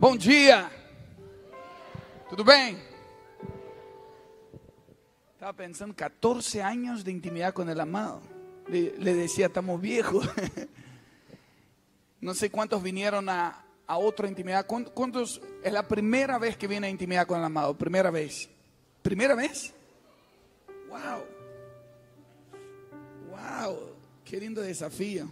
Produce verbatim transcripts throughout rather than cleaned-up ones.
Bom dia! Tudo bem? Estaba pensando, catorce años de intimidad con el amado. Le, le decía, estamos viejos. No sé cuántos vinieron a, a otra intimidad. ¿Cuántos? Es la primera vez que viene a intimidad con el amado. Primera vez. ¿Primera vez? ¡Wow! ¡Wow! ¡Qué lindo desafío!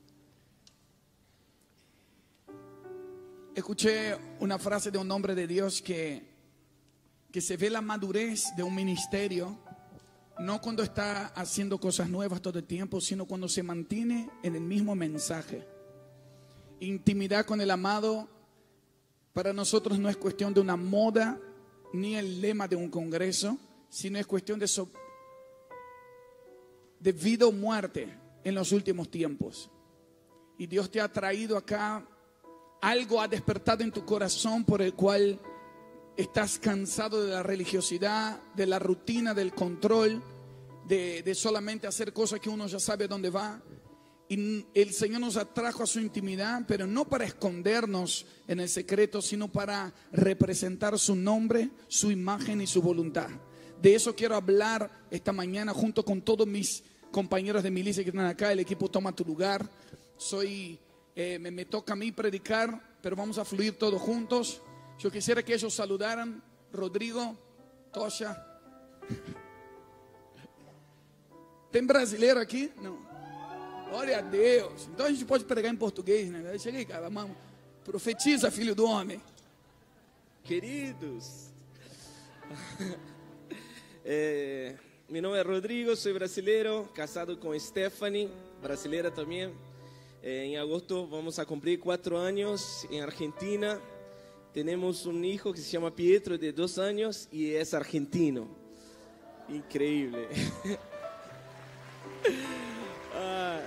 Escuché una frase de un hombre de Dios que, que se ve la madurez de un ministerio no cuando está haciendo cosas nuevas todo el tiempo, sino cuando se mantiene en el mismo mensaje. Intimidad con el amado para nosotros no es cuestión de una moda ni el lema de un congreso, sino es cuestión de, so, de vida o muerte en los últimos tiempos. Y Dios te ha traído acá. Algo ha despertado en tu corazón por el cual estás cansado de la religiosidad, de la rutina, del control, de, de solamente hacer cosas que uno ya sabe dónde va. Y el Señor nos atrajo a su intimidad, pero no para escondernos en el secreto, sino para representar su nombre, su imagen y su voluntad. De eso quiero hablar esta mañana junto con todos mis compañeros de milicia que están acá. El equipo toma tu lugar. Soy... Eh, me, me toca a mí predicar, pero vamos a fluir todos juntos. Yo quisiera que ellos saludaran. Rodrigo, Tosha. Tem brasileiro aqui? Não. Glória a Deus. Então a gente pode pregar em português, né? Chega aí, cara. Vamos. Profetiza, filho do homem. Queridos. eh, mi nombre es Rodrigo, soy brasileiro, casado con Stephanie, brasileira también. Eh, en agosto vamos a cumplir cuatro años en Argentina. Tenemos un hijo que se llama Pietro de dos años y es argentino. Increíble. ah,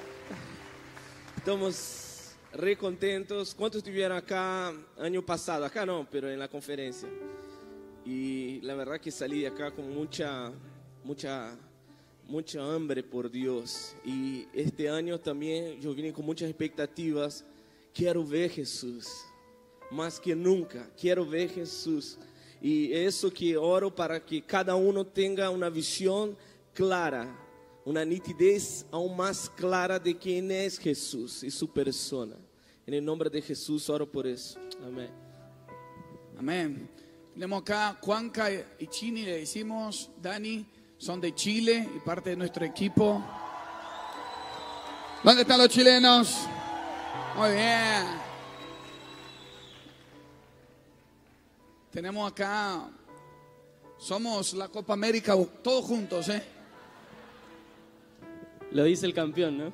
estamos re contentos. ¿Cuántos estuvieron acá año pasado? Acá no, pero en la conferencia. Y la verdad que salí de acá con mucha, mucha... mucha hambre por Dios. Y este año también yo vine con muchas expectativas. Quiero ver Jesús más que nunca. Quiero ver Jesús. Y eso que oro para que cada uno tenga una visión clara, una nitidez aún más clara de quién es Jesús y su persona. En el nombre de Jesús oro por eso. Amén. Amén. Tenemos acá Juanca y Chini, le decimos, Dani. Son de Chile y parte de nuestro equipo. ¿Dónde están los chilenos? Muy bien. Tenemos acá, somos la Copa América todos juntos, ¿eh? Lo dice el campeón, ¿no?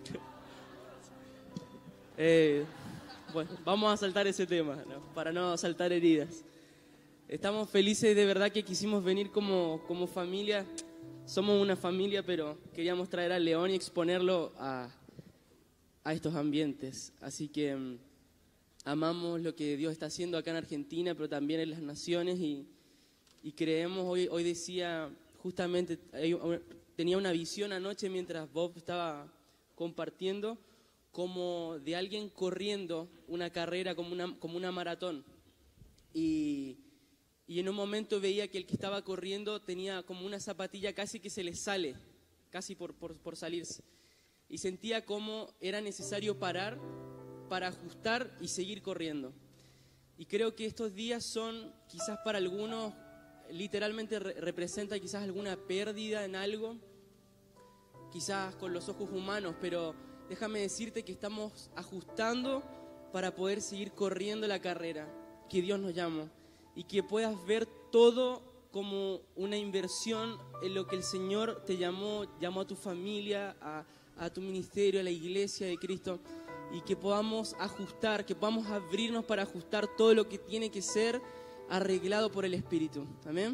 eh, bueno, vamos a saltar ese tema, ¿no? Para no saltar heridas. Estamos felices, de verdad que quisimos venir como, como familia. Somos una familia, pero queríamos traer al León y exponerlo a, a estos ambientes. Así que um, amamos lo que Dios está haciendo acá en Argentina, pero también en las naciones. Y, y creemos, hoy, hoy decía, justamente, tenía una visión anoche mientras Bob estaba compartiendo, como de alguien corriendo una carrera, como una, como una maratón. Y... Y en un momento veía que el que estaba corriendo tenía como una zapatilla casi que se le sale, casi por, por, por salirse. Y sentía como era necesario parar para ajustar y seguir corriendo. Y creo que estos días son, quizás para algunos, literalmente re- representa quizás alguna pérdida en algo, quizás con los ojos humanos, pero déjame decirte que estamos ajustando para poder seguir corriendo la carrera que Dios nos llamó. Y que puedas ver todo como una inversión en lo que el Señor te llamó, llamó a tu familia, a, a tu ministerio, a la iglesia de Cristo, y que podamos ajustar, que podamos abrirnos para ajustar todo lo que tiene que ser arreglado por el Espíritu. Amén.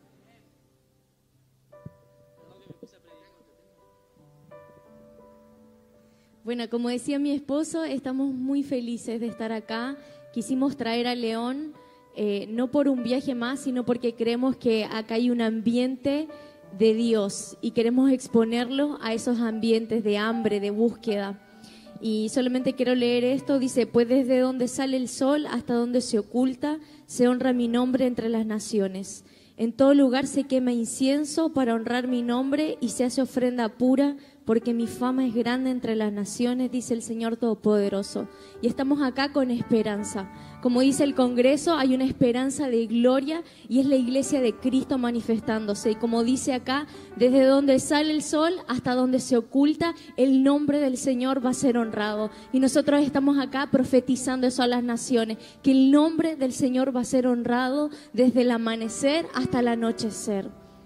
Bueno, como decía mi esposo, estamos muy felices de estar acá. Quisimos traer a León. Eh, no por un viaje más, sino porque creemos que acá hay un ambiente de Dios y queremos exponerlo a esos ambientes de hambre, de búsqueda. Y solamente quiero leer esto, dice, pues desde donde sale el sol hasta donde se oculta, se honra mi nombre entre las naciones. En todo lugar se quema incienso para honrar mi nombre y se hace ofrenda pura, porque mi fama es grande entre las naciones, dice el Señor Todopoderoso. Y estamos acá con esperanza. Como dice el Congreso, hay una esperanza de gloria y es la iglesia de Cristo manifestándose. Y como dice acá, desde donde sale el sol hasta donde se oculta, el nombre del Señor va a ser honrado. Y nosotros estamos acá profetizando eso a las naciones, que el nombre del Señor va a ser honrado desde el amanecer hasta el anochecer.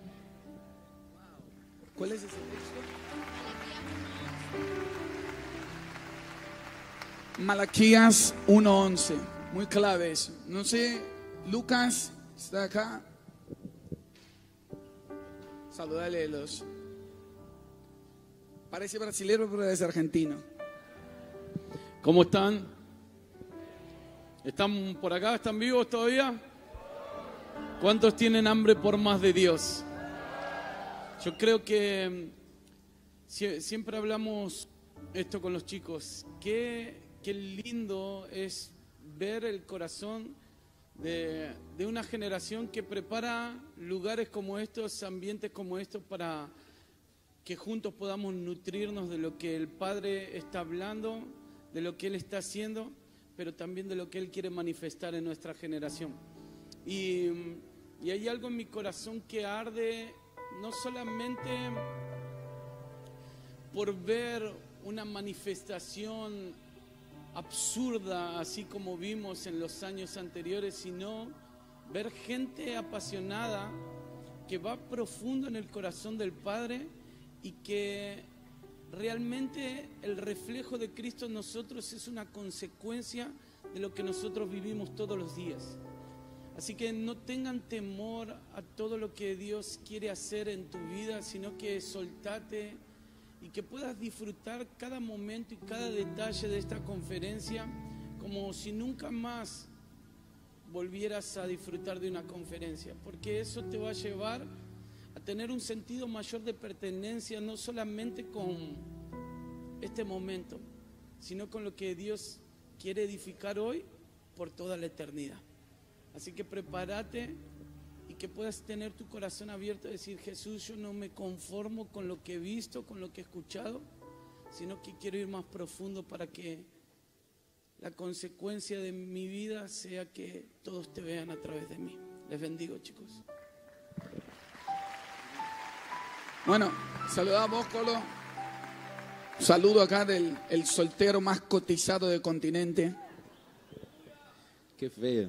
¿Cuál es ese texto? Malaquías uno once, muy clave eso. No sé, Lucas está acá. Saludale a los. Parece brasileño, pero es argentino. ¿Cómo están? ¿Están por acá? ¿Están vivos todavía? ¿Cuántos tienen hambre por más de Dios? Yo creo que siempre hablamos esto con los chicos. ¿Qué? Qué lindo es ver el corazón de, de una generación que prepara lugares como estos, ambientes como estos, para que juntos podamos nutrirnos de lo que el Padre está hablando, de lo que Él está haciendo, pero también de lo que Él quiere manifestar en nuestra generación. Y, y hay algo en mi corazón que arde, no solamente por ver una manifestación absurda, así como vimos en los años anteriores, sino ver gente apasionada que va profundo en el corazón del Padre y que realmente el reflejo de Cristo en nosotros es una consecuencia de lo que nosotros vivimos todos los días. Así que no tengan temor a todo lo que Dios quiere hacer en tu vida, sino que soltate y que puedas disfrutar cada momento y cada detalle de esta conferencia como si nunca más volvieras a disfrutar de una conferencia, porque eso te va a llevar a tener un sentido mayor de pertenencia, no solamente con este momento, sino con lo que Dios quiere edificar hoy por toda la eternidad. Así que prepárate y que puedas tener tu corazón abierto a decir: Jesús, yo no me conformo con lo que he visto, con lo que he escuchado, sino que quiero ir más profundo para que la consecuencia de mi vida sea que todos te vean a través de mí. Les bendigo, chicos. Bueno, saludamos, Colo. Saludo acá del el soltero más cotizado del continente. Qué feo.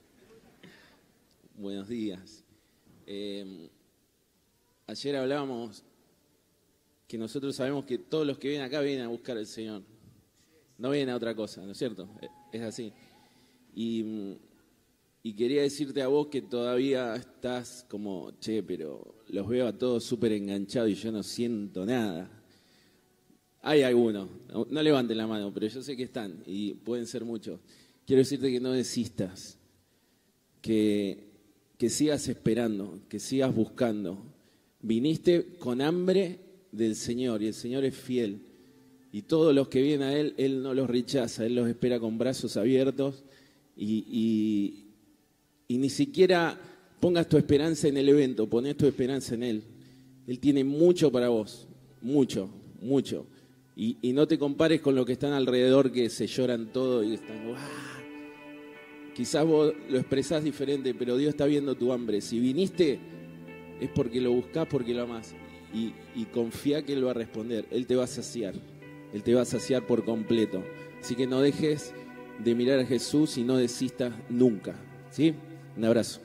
Buenos días. Eh, ayer hablábamos que nosotros sabemos que todos los que vienen acá vienen a buscar al Señor. No vienen a otra cosa, ¿no es cierto? Es así. Y, y quería decirte a vos que todavía estás como, che, pero los veo a todos súper enganchados y yo no siento nada. Hay algunos, no, no levanten la mano, pero yo sé que están y pueden ser muchos. Quiero decirte que no desistas, que... que sigas esperando, que sigas buscando. Viniste con hambre del Señor y el Señor es fiel. Y todos los que vienen a Él, Él no los rechaza, Él los espera con brazos abiertos y, y, y ni siquiera pongas tu esperanza en el evento, pones tu esperanza en Él. Él tiene mucho para vos, mucho, mucho. Y, y no te compares con lo que están alrededor, que se lloran todo y están... ¡ah! Quizás vos lo expresás diferente, pero Dios está viendo tu hambre. Si viniste, es porque lo buscás, porque lo amás. Y, y confía que Él va a responder. Él te va a saciar. Él te va a saciar por completo. Así que no dejes de mirar a Jesús y no desistas nunca. ¿Sí? Un abrazo.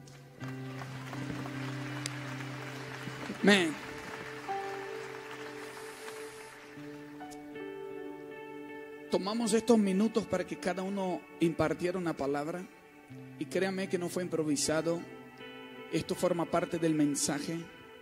Amén. Tomamos estos minutos para que cada uno impartiera una palabra y créanme que no fue improvisado. Esto forma parte del mensaje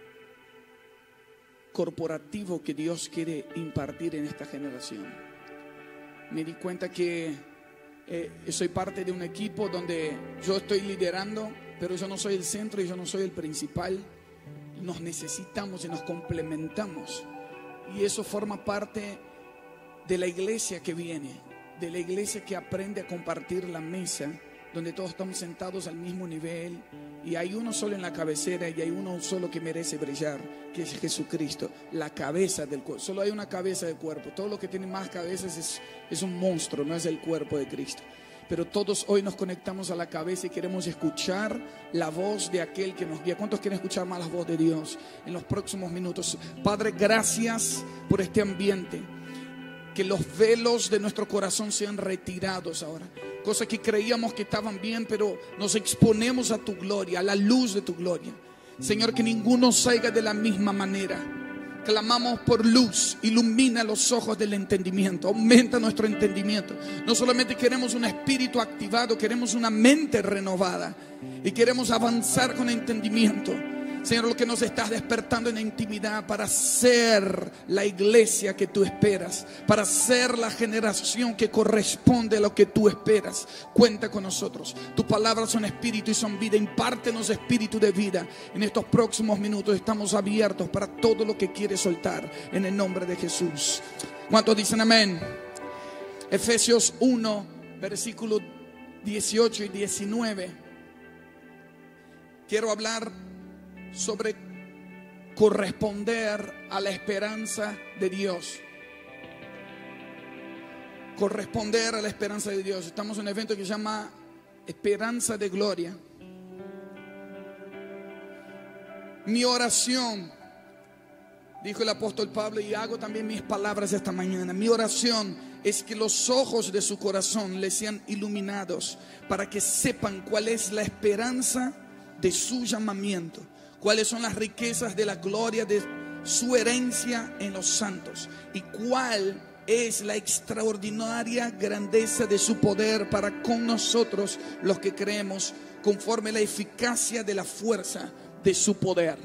corporativo que Dios quiere impartir en esta generación. Me di cuenta que eh, soy parte de un equipo donde yo estoy liderando, pero yo no soy el centro y yo no soy el principal. Nos necesitamos y nos complementamos y eso forma parte de la iglesia que viene, de la iglesia que aprende a compartir la mesa, donde todos estamos sentados al mismo nivel y hay uno solo en la cabecera y hay uno solo que merece brillar, que es Jesucristo, la cabeza del cuerpo. Solo hay una cabeza del cuerpo. Todo lo que tiene más cabezas es, es un monstruo, no es el cuerpo de Cristo. Pero todos hoy nos conectamos a la cabeza y queremos escuchar la voz de aquel que nos guía. ¿Cuántos quieren escuchar más la voz de Dios en los próximos minutos? Padre, gracias por este ambiente. Que los velos de nuestro corazón sean retirados ahora. Cosas que creíamos que estaban bien, pero nos exponemos a tu gloria, a la luz de tu gloria. Señor, que ninguno salga de la misma manera. Clamamos por luz, ilumina los ojos del entendimiento, aumenta nuestro entendimiento. No solamente queremos un espíritu activado, queremos una mente renovada y queremos avanzar con entendimiento. Señor, lo que nos estás despertando en la intimidad para ser la iglesia que tú esperas, para ser la generación que corresponde a lo que tú esperas. Cuenta con nosotros. Tus palabras son espíritu y son vida. Impártenos espíritu de vida. En estos próximos minutos estamos abiertos para todo lo que quieres soltar en el nombre de Jesús. ¿Cuántos dicen amén? Efesios uno, versículos dieciocho y diecinueve. Quiero hablar sobre corresponder a la esperanza de Dios. Corresponder a la esperanza de Dios. Estamos en un evento que se llama Esperanza de Gloria. Mi oración, dijo el apóstol Pablo, y hago también mis palabras esta mañana. Mi oración es que los ojos de su corazón les sean iluminados para que sepan cuál es la esperanza de su llamamiento, cuáles son las riquezas de la gloria de su herencia en los santos y cuál es la extraordinaria grandeza de su poder para con nosotros los que creemos, conforme a la eficacia de la fuerza de su poder.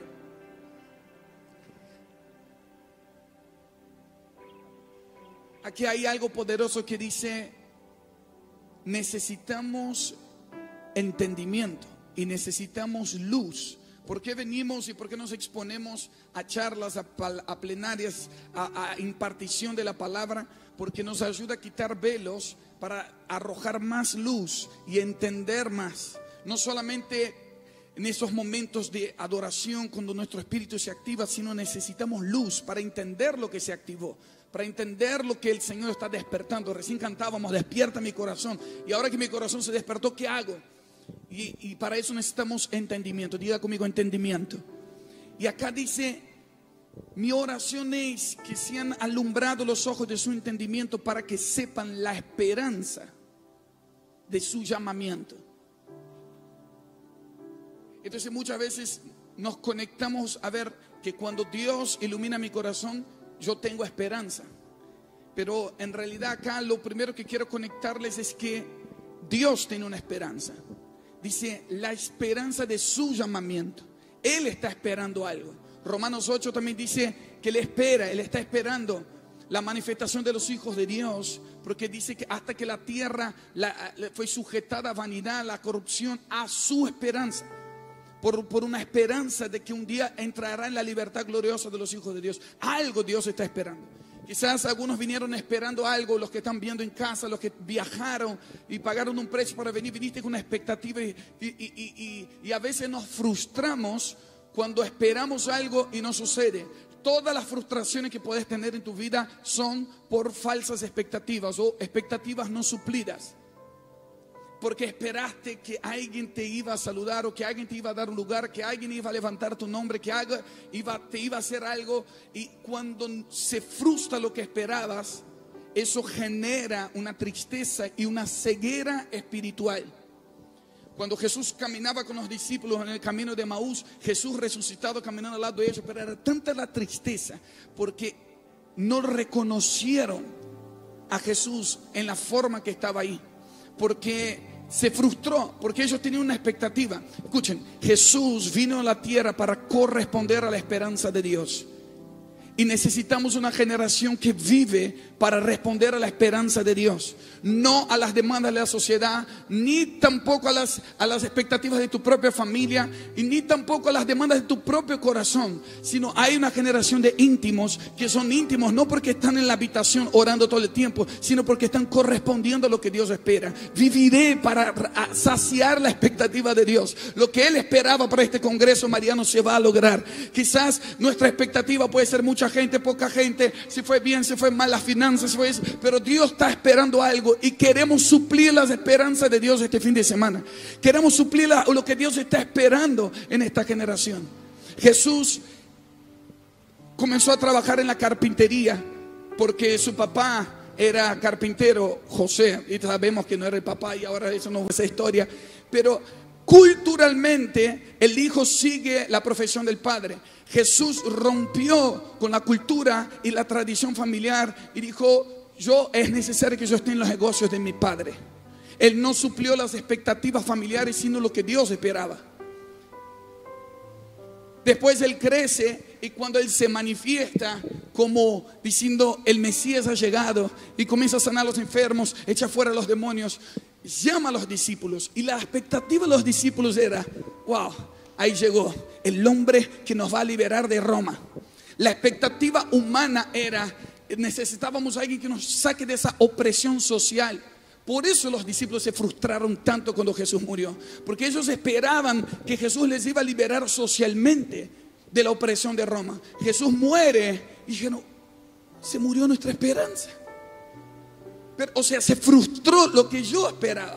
Aquí hay algo poderoso que dice: necesitamos entendimiento y necesitamos luz. ¿Por qué venimos y por qué nos exponemos a charlas, a, a plenarias, a, a impartición de la palabra? Porque nos ayuda a quitar velos para arrojar más luz y entender más. No solamente en esos momentos de adoración cuando nuestro espíritu se activa, sino necesitamos luz para entender lo que se activó, para entender lo que el Señor está despertando. Recién cantábamos, despierta mi corazón. Y ahora que mi corazón se despertó, ¿qué hago? Y, y para eso necesitamos entendimiento. Diga conmigo, entendimiento. Y acá dice: mi oración es que sean alumbrados los ojos de su entendimiento para que sepan la esperanza de su llamamiento. Entonces muchas veces nos conectamos a ver que cuando Dios ilumina mi corazón, yo tengo esperanza. Pero en realidad acá lo primero que quiero conectarles es que Dios tiene una esperanza. Dice la esperanza de su llamamiento. Él está esperando algo. Romanos ocho también dice que Él espera, Él está esperando la manifestación de los hijos de Dios, porque dice que hasta que la tierra la, la, fue sujetada a vanidad, la corrupción, a su esperanza. Por, por una esperanza de que un día entrará en la libertad gloriosa de los hijos de Dios. Algo Dios está esperando. Quizás algunos vinieron esperando algo, los que están viendo en casa, los que viajaron y pagaron un precio para venir, viniste con una expectativa y, y, y, y, y a veces nos frustramos cuando esperamos algo y no sucede. Todas las frustraciones que puedes tener en tu vida son por falsas expectativas o expectativas no suplidas. Porque esperaste que alguien te iba a saludar o que alguien te iba a dar un lugar, que alguien iba a levantar tu nombre, que alguien iba, te iba a hacer algo. Y cuando se frustra lo que esperabas, eso genera una tristeza y una ceguera espiritual. Cuando Jesús caminaba con los discípulos en el camino de Maús, Jesús resucitado caminando al lado de ellos, pero era tanta la tristeza porque no reconocieron a Jesús en la forma que estaba ahí. Porque se frustró, porque ellos tenían una expectativa. Escuchen, Jesús vino a la tierra para corresponder a la esperanza de Dios. Y necesitamos una generación que vive para responder a la esperanza de Dios, no a las demandas de la sociedad, ni tampoco a las, a las expectativas de tu propia familia, y ni tampoco a las demandas de tu propio corazón, sino hay una generación de íntimos que son íntimos no porque están en la habitación orando todo el tiempo, sino porque están correspondiendo a lo que Dios espera. Viviré para saciar la expectativa de Dios. Lo que Él esperaba para este congreso mariano se va a lograr. Quizás nuestra expectativa puede ser mucha gente, poca gente, si fue bien, si fue mal las finanzas, si fue eso, pero Dios está esperando algo y queremos suplir las esperanzas de Dios este fin de semana. Queremos suplir la, lo que Dios está esperando en esta generación. Jesús comenzó a trabajar en la carpintería porque su papá era carpintero, José, y sabemos que no era el papá y ahora eso no es esa historia, pero culturalmente el hijo sigue la profesión del padre. Jesús rompió con la cultura y la tradición familiar y dijo: yo es necesario que yo esté en los negocios de mi padre. Él no suplió las expectativas familiares, sino lo que Dios esperaba. Después él crece y cuando él se manifiesta como diciendo el Mesías ha llegado y comienza a sanar a los enfermos, echa fuera a los demonios, llama a los discípulos y la expectativa de los discípulos era: wow, ahí llegó el hombre que nos va a liberar de Roma. La expectativa humana era: necesitábamos a alguien que nos saque de esa opresión social. Por eso los discípulos se frustraron tanto cuando Jesús murió, porque ellos esperaban que Jesús les iba a liberar socialmente de la opresión de Roma. Jesús muere y dijeron: se murió nuestra esperanza. Pero, o sea, se frustró lo que yo esperaba.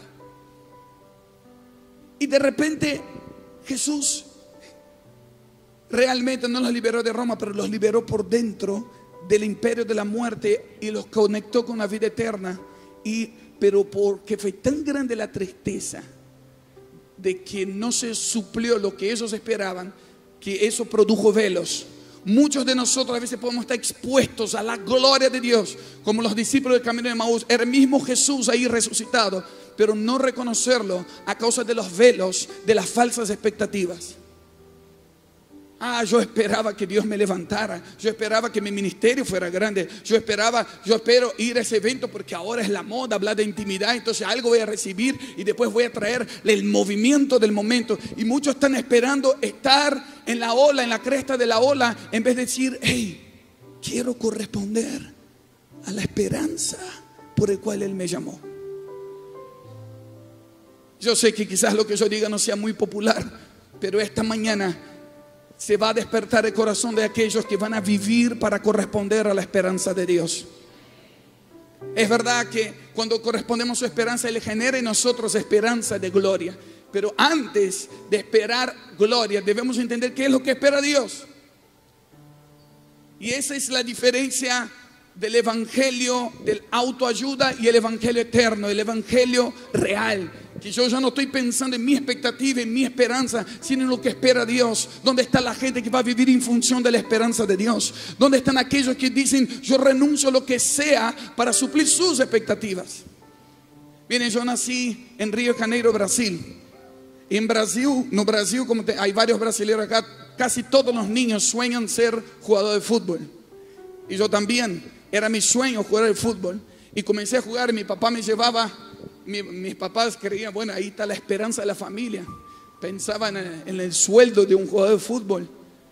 Y de repente Jesús realmente no los liberó de Roma, pero los liberó por dentro del imperio de la muerte y los conectó con la vida eterna. Y pero porque fue tan grande la tristeza de que no se suplió lo que ellos esperaban, que eso produjo velos. Muchos de nosotros a veces podemos estar expuestos a la gloria de Dios, como los discípulos del camino de Maús, el mismo Jesús ahí resucitado, pero no reconocerlo a causa de los velos, de las falsas expectativas. Ah, yo esperaba que Dios me levantara, yo esperaba que mi ministerio fuera grande, yo esperaba, yo espero ir a ese evento porque ahora es la moda hablar de intimidad, entonces algo voy a recibir y después voy a traer el movimiento del momento. Y muchos están esperando estar en la ola, en la cresta de la ola, en vez de decir: hey, quiero corresponder a la esperanza por el cual Él me llamó. Yo sé que quizás lo que yo diga no sea muy popular, pero esta mañana se va a despertar el corazón de aquellos que van a vivir para corresponder a la esperanza de Dios. Es verdad que cuando correspondemos a su esperanza, Él genera en nosotros esperanza de gloria. Pero antes de esperar gloria, debemos entender qué es lo que espera Dios. Y esa es la diferencia del evangelio del autoayuda y el evangelio eterno, el evangelio real. Que yo ya no estoy pensando en mi expectativa, en mi esperanza, sino en lo que espera Dios. ¿Dónde está la gente que va a vivir en función de la esperanza de Dios? ¿Dónde están aquellos que dicen: yo renuncio a lo que sea para suplir sus expectativas? Miren, yo nací en Río de Janeiro, Brasil. Y en Brasil, no Brasil, como te, hay varios brasileños acá, casi todos los niños sueñan ser jugador de fútbol. Y yo también, era mi sueño jugar al fútbol. Y comencé a jugar y mi papá me llevaba. Mi, mis papás creían: bueno, ahí está la esperanza de la familia. Pensaban en, en el sueldo de un jugador de fútbol.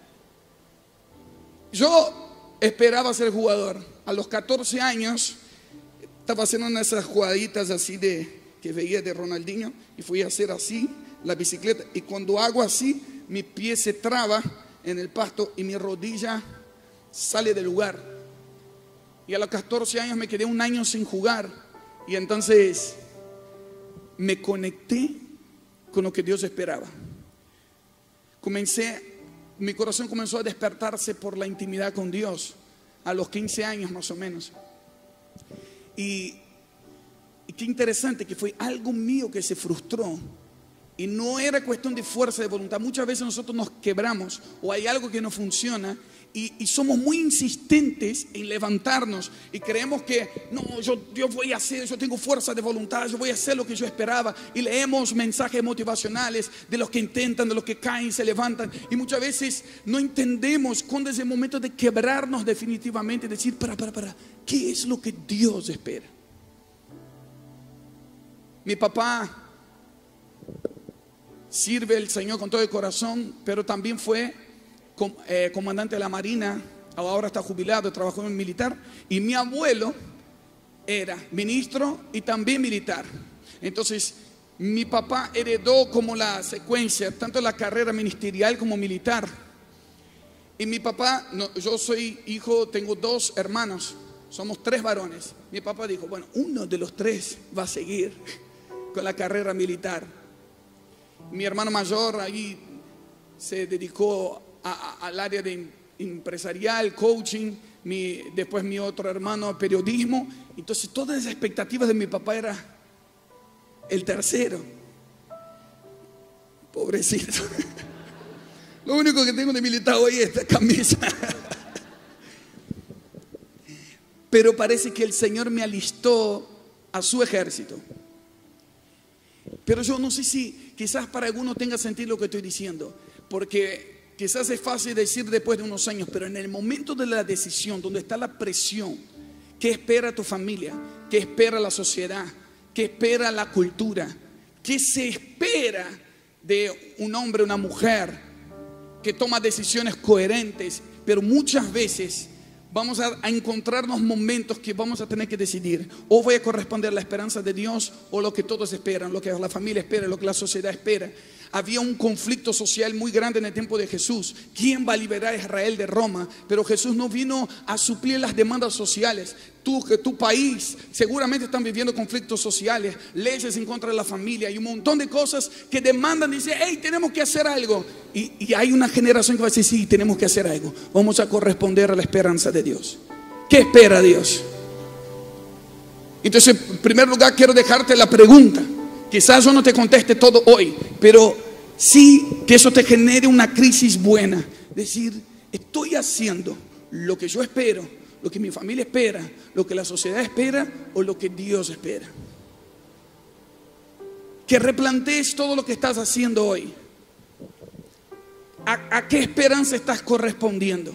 Yo esperaba ser jugador. A los catorce años estaba haciendo una de esas jugaditas así de que veía de Ronaldinho, y fui a hacer así la bicicleta, y cuando hago así mi pie se traba en el pasto y mi rodilla sale del lugar. Y a los catorce años me quedé un año sin jugar. Y entonces me conecté con lo que Dios esperaba. Comencé, mi corazón comenzó a despertarse por la intimidad con Dios a los quince años más o menos. Y, y qué interesante que fue algo mío que se frustró Y no era cuestión de fuerza de voluntad. Muchas veces nosotros nos quebramos o hay algo que no funciona y, y somos muy insistentes en levantarnos y creemos que no, yo, yo voy a hacer, yo tengo fuerza de voluntad, yo voy a hacer lo que yo esperaba. Y leemos mensajes motivacionales de los que intentan, de los que caen, se levantan. Y muchas veces no entendemos cuándo es el momento de quebrarnos definitivamente y decir, para, para, para, ¿qué es lo que Dios espera? Mi papá sirve al Señor con todo el corazón, pero también fue com, eh, comandante de la Marina, ahora está jubilado, trabajó en militar. Y mi abuelo era ministro y también militar. Entonces mi papá heredó como la secuencia, tanto la carrera ministerial como militar. Y mi papá, no, yo soy hijo, tengo dos hermanos, somos tres varones. Mi papá dijo, bueno, uno de los tres va a seguir con la carrera militar. Mi hermano mayor ahí se dedicó a, a, al área de empresarial, coaching. Mi, después mi otro hermano periodismo. Entonces todas las expectativas de mi papá era el tercero. Pobrecito. Lo único que tengo de militar hoy es esta camisa. Pero parece que el Señor me alistó a su ejército. Pero yo no sé si quizás para algunos tenga sentido lo que estoy diciendo, porque quizás es fácil decir después de unos años, pero en el momento de la decisión, donde está la presión, ¿qué espera tu familia? ¿Qué espera la sociedad? ¿Qué espera la cultura? ¿Qué se espera de un hombre o una mujer que toma decisiones coherentes? Pero muchas veces vamos a, a encontrarnos momentos que vamos a tener que decidir, o voy a corresponder a la esperanza de Dios o lo que todos esperan, lo que la familia espera, lo que la sociedad espera. Había un conflicto social muy grande en el tiempo de Jesús. ¿Quién va a liberar a Israel de Roma? Pero Jesús no vino a suplir las demandas sociales. Tú, tu país seguramente están viviendo conflictos sociales, leyes en contra de la familia y un montón de cosas que demandan, dice, hey, tenemos que hacer algo. Y, y hay una generación que va a decir, sí, tenemos que hacer algo. Vamos a corresponder a la esperanza de Dios. ¿Qué espera Dios? Entonces, en primer lugar, quiero dejarte la pregunta. Quizás yo no te conteste todo hoy, pero sí que eso te genere una crisis buena. Decir, estoy haciendo lo que yo espero, lo que mi familia espera, lo que la sociedad espera o lo que Dios espera. Que replantees todo lo que estás haciendo hoy. ¿A, a qué esperanza estás correspondiendo?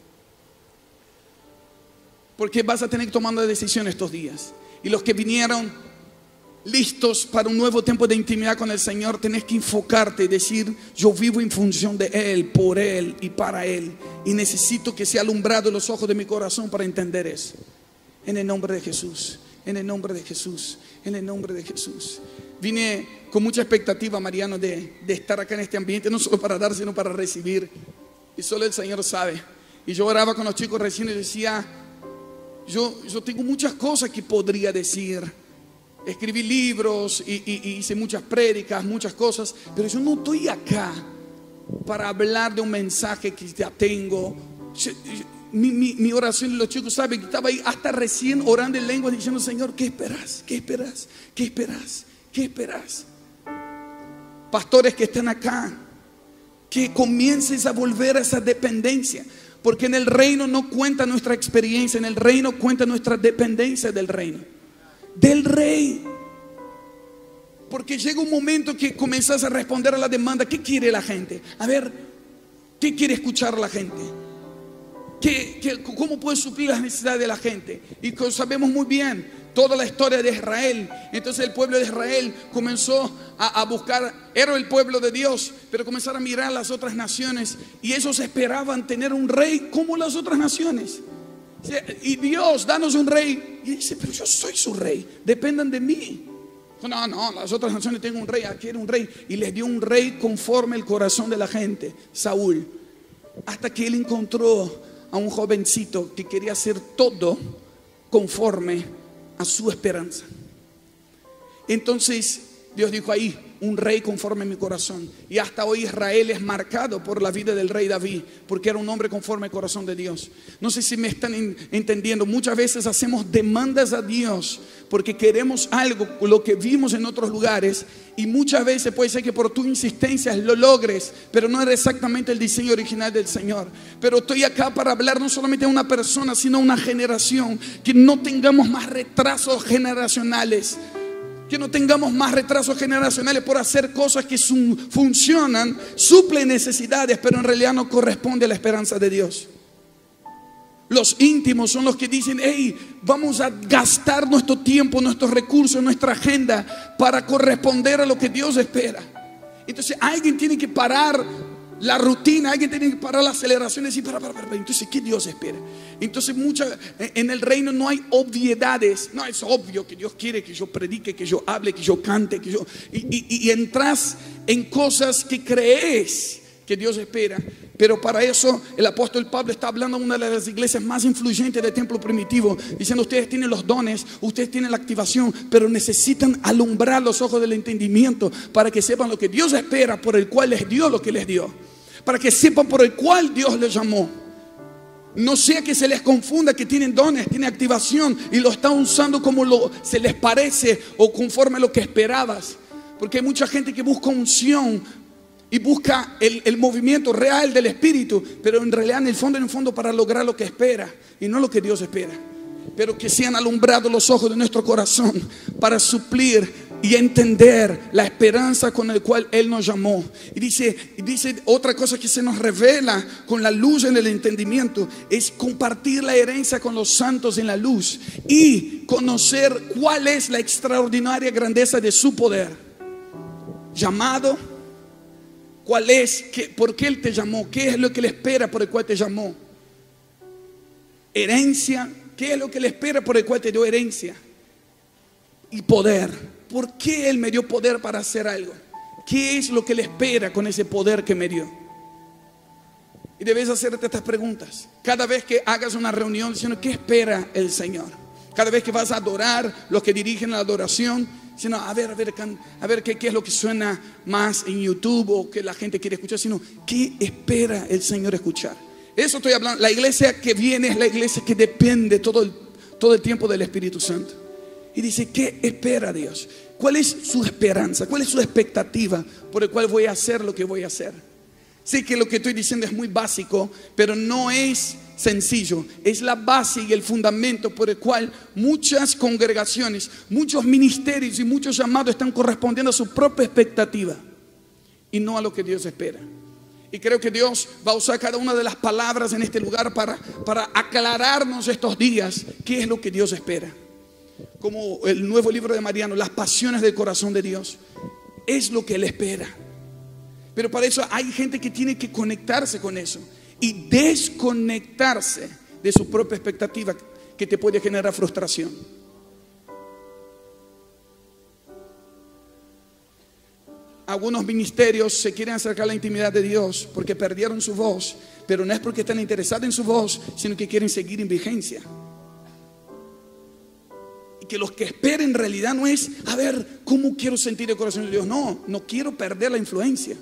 Porque vas a tener que tomar decisiones estos días. Y los que vinieron listos para un nuevo tiempo de intimidad con el Señor, tenés que enfocarte y decir, yo vivo en función de Él, por Él y para Él, y necesito que sea alumbrado los ojos de mi corazón para entender eso. En el nombre de Jesús, en el nombre de Jesús, en el nombre de Jesús. Vine con mucha expectativa, Mariano, de, de estar acá en este ambiente, no solo para dar, sino para recibir, y solo el Señor sabe. Y yo oraba con los chicos recién y decía, yo, yo tengo muchas cosas que podría decir. Escribí libros y, y, y hice muchas prédicas, muchas cosas, pero yo no estoy acá para hablar de un mensaje que ya tengo. Mi, mi, mi oración, los chicos saben que estaba ahí hasta recién orando en lengua diciendo, Señor, ¿qué esperas? ¿Qué esperas? ¿Qué esperas? ¿Qué esperas? Pastores que están acá, que comiences a volver a esa dependencia, porque en el reino no cuenta nuestra experiencia, en el reino cuenta nuestra dependencia del reino, del rey. Porque llega un momento que comenzás a responder a la demanda. ¿Qué quiere la gente? A ver, ¿qué quiere escuchar la gente? ¿Qué, qué, ¿Cómo puede suplir las necesidades de la gente? Y sabemos muy bien toda la historia de Israel. Entonces el pueblo de Israel comenzó a, a buscar, era el pueblo de Dios, pero comenzaron a mirar a las otras naciones y ellos esperaban tener un rey como las otras naciones. Y Dios, danos un rey. Y dice, pero yo soy su rey, dependan de mí. No, no, las otras naciones tienen un rey, aquí era un rey. Y les dio un rey conforme el corazón de la gente, Saúl. Hasta que él encontró a un jovencito que quería hacer todo conforme a su esperanza. Entonces Dios dijo ahí, un rey conforme a mi corazón. Y hasta hoy Israel es marcado por la vida del rey David, porque era un hombre conforme al corazón de Dios. No sé si me están entendiendo. Muchas veces hacemos demandas a Dios porque queremos algo, lo que vimos en otros lugares, y muchas veces puede ser que por tu insistencia lo logres, pero no era exactamente el diseño original del Señor. Pero estoy acá para hablar no solamente a una persona, sino a una generación, que no tengamos más retrasos generacionales. Que no tengamos más retrasos generacionales por hacer cosas que funcionan, suplen necesidades, pero en realidad no corresponde a la esperanza de Dios. Los íntimos son los que dicen, hey, vamos a gastar nuestro tiempo, nuestros recursos, nuestra agenda para corresponder a lo que Dios espera. Entonces alguien tiene que parar la rutina, alguien tiene que parar la aceleración y decir, para, para, para, entonces, ¿qué Dios espera? Entonces, mucha, en el reino no hay obviedades. No, es obvio que Dios quiere que yo predique, que yo hable, que yo cante, que yo... Y, y, y entras en cosas que crees que Dios espera. Pero para eso el apóstol Pablo está hablando a una de las iglesias más influyentes del templo primitivo, diciendo, ustedes tienen los dones, ustedes tienen la activación, pero necesitan alumbrar los ojos del entendimiento para que sepan lo que Dios espera, por el cual les dio lo que les dio, para que sepan por el cual Dios les llamó. No sea que se les confunda que tienen dones, tienen activación y lo están usando como lo, se les parece o conforme a lo que esperabas. Porque hay mucha gente que busca unción y busca el, el movimiento real del Espíritu, pero en realidad en el fondo, en el fondo para lograr lo que espera y no lo que Dios espera. Pero que sean alumbrados los ojos de nuestro corazón para suplir y entender la esperanza con la cual Él nos llamó. Y dice, y dice otra cosa que se nos revela con la luz en el entendimiento, es compartir la herencia con los santos en la luz y conocer cuál es la extraordinaria grandeza de su poder. Llamado, cuál es, qué, por qué Él te llamó, qué es lo que le espera por el cual te llamó. Herencia, qué es lo que le espera por el cual te dio herencia. Y poder. ¿Por qué Él me dio poder para hacer algo? ¿Qué es lo que le espera con ese poder que me dio? Y debes hacerte estas preguntas cada vez que hagas una reunión, diciendo, ¿qué espera el Señor? Cada vez que vas a adorar, los que dirigen la adoración, diciendo, a ver, a ver, a ver qué, qué es lo que suena más en YouTube o que la gente quiere escuchar, sino ¿qué espera el Señor escuchar? Eso estoy hablando. La iglesia que viene es la iglesia que depende todo el, todo el tiempo del Espíritu Santo. Y dice, ¿qué espera Dios? ¿Cuál es su esperanza? ¿Cuál es su expectativa por el cual voy a hacer lo que voy a hacer? Sé que lo que estoy diciendo es muy básico, pero no es sencillo. Es la base y el fundamento por el cual muchas congregaciones, muchos ministerios y muchos llamados están correspondiendo a su propia expectativa y no a lo que Dios espera. Y creo que Dios va a usar cada una de las palabras en este lugar para, para aclararnos estos días qué es lo que Dios espera. Como el nuevo libro de Mariano, las pasiones del corazón de Dios, es lo que Él espera. Pero para eso hay gente que tiene que conectarse con eso y desconectarse de su propia expectativa, que te puede generar frustración. Algunos ministerios se quieren acercar a la intimidad de Dios porque perdieron su voz, pero no es porque están interesados en su voz, sino que quieren seguir en vigencia. Y que los que esperen en realidad no es, a ver, ¿cómo quiero sentir el corazón de Dios? No, no quiero perder la influencia.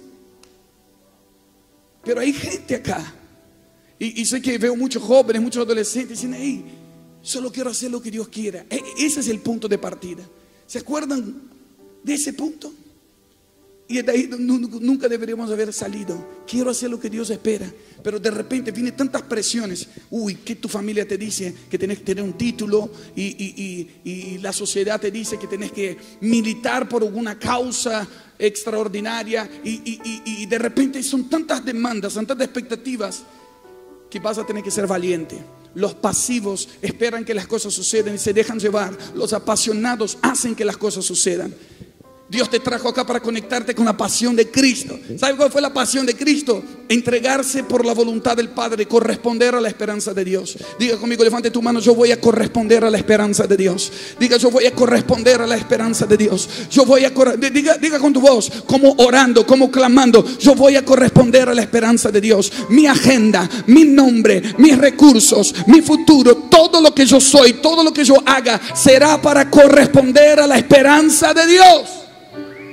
Pero hay gente acá, y, y sé que veo muchos jóvenes, muchos adolescentes diciendo, hey, solo quiero hacer lo que Dios quiera. E- ese es el punto de partida. ¿Se acuerdan de ese punto? Y de ahí nunca deberíamos haber salido. Quiero hacer lo que Dios espera, pero de repente vienen tantas presiones. Uy, que tu familia te dice que tenés que tener un título y, y, y, y la sociedad te dice que tenés que militar por alguna causa extraordinaria y, y, y, y de repente son tantas demandas, tantas expectativas que vas a tener que ser valiente. Los pasivos esperan que las cosas sucedan y se dejan llevar. Los apasionados hacen que las cosas sucedan. Dios te trajo acá para conectarte con la pasión de Cristo. ¿Sabe cuál fue la pasión de Cristo? Entregarse por la voluntad del Padre, corresponder a la esperanza de Dios. Diga conmigo, levante tu mano, yo voy a corresponder a la esperanza de Dios. Diga, yo voy a corresponder a la esperanza de Dios. Yo voy a diga, diga con tu voz, como orando, como clamando, yo voy a corresponder a la esperanza de Dios. Mi agenda, mi nombre, mis recursos, mi futuro, todo lo que yo soy, todo lo que yo haga será para corresponder a la esperanza de Dios.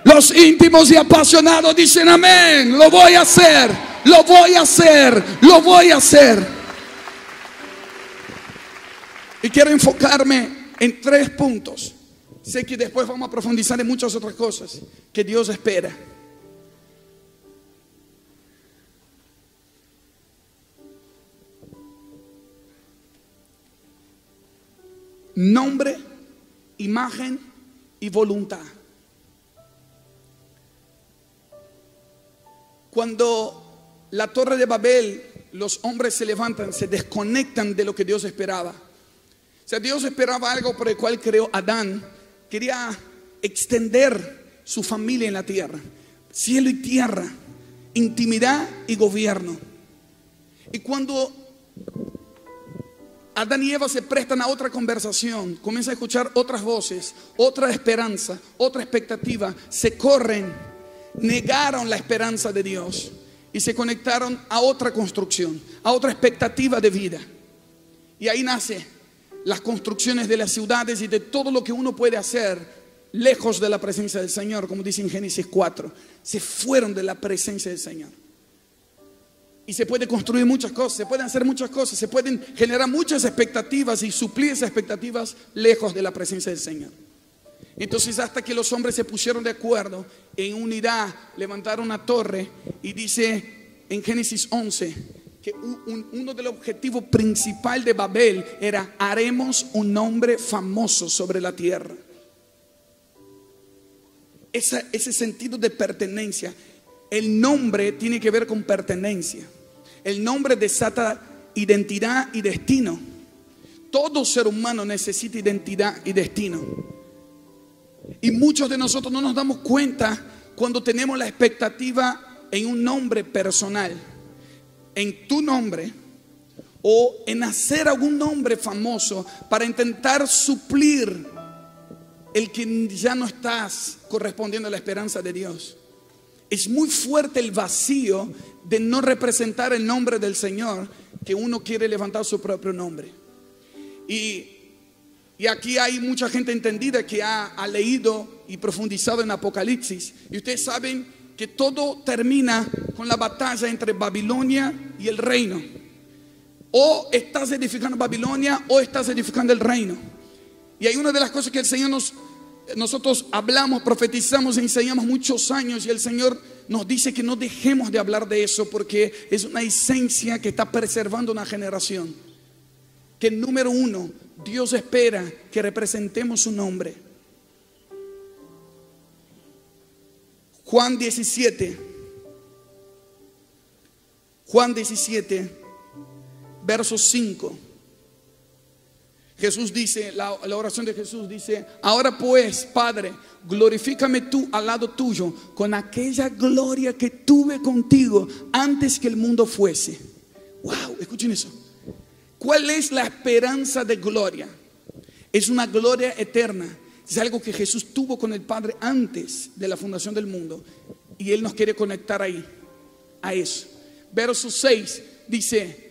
Los íntimos y apasionados dicen amén. Lo voy a hacer, lo voy a hacer, lo voy a hacer. Y quiero enfocarme en tres puntos. Sé que después vamos a profundizar en muchas otras cosas que Dios espera. Nombre, imagen y voluntad. Cuando la torre de Babel, los hombres se levantan, se desconectan de lo que Dios esperaba. O sea, Dios esperaba algo por el cual creó a Adán. Quería extender su familia en la tierra. Cielo y tierra, intimidad y gobierno. Y cuando Adán y Eva se prestan a otra conversación, comienzan a escuchar otras voces, otra esperanza, otra expectativa, se corren, negaron la esperanza de Dios y se conectaron a otra construcción, a otra expectativa de vida. Y ahí nace las construcciones de las ciudades y de todo lo que uno puede hacer lejos de la presencia del Señor, como dice en Génesis cuatro. Se fueron de la presencia del Señor. Y se puede construir muchas cosas, se pueden hacer muchas cosas, se pueden generar muchas expectativas y suplir esas expectativas lejos de la presencia del Señor. Entonces, hasta que los hombres se pusieron de acuerdo en unidad, levantaron una torre, y dice en Génesis once que un, uno de los objetivos principales de Babel era: haremos un nombre famoso sobre la tierra. Esa, ese sentido de pertenencia. El nombre tiene que ver con pertenencia. El nombre desata identidad y destino. Todo ser humano necesita identidad y destino. Y muchos de nosotros no nos damos cuenta cuando tenemos la expectativa en un nombre personal, en tu nombre, o en hacer algún nombre famoso para intentar suplir el que ya no estás correspondiendo a la esperanza de Dios. Es muy fuerte el vacío de no representar el nombre del Señor, que uno quiere levantar su propio nombre. Y, y aquí hay mucha gente entendida que ha, ha leído y profundizado en Apocalipsis. Y ustedes saben que todo termina con la batalla entre Babilonia y el reino. O estás edificando Babilonia o estás edificando el reino. Y hay una de las cosas que el Señor nos... Nosotros hablamos, profetizamos, enseñamos muchos años, y el Señor nos dice que no dejemos de hablar de eso, porque es una esencia que está preservando una generación. Que número uno, Dios espera que representemos su nombre. Juan diecisiete, Juan diecisiete, verso cinco. Jesús dice, la, la oración de Jesús dice: ahora pues, Padre, glorifícame tú al lado tuyo con aquella gloria que tuve contigo antes que el mundo fuese. Wow, escuchen eso. ¿Cuál es la esperanza de gloria? Es una gloria eterna. Es algo que Jesús tuvo con el Padre antes de la fundación del mundo, y Él nos quiere conectar ahí, a eso. Verso seis dice,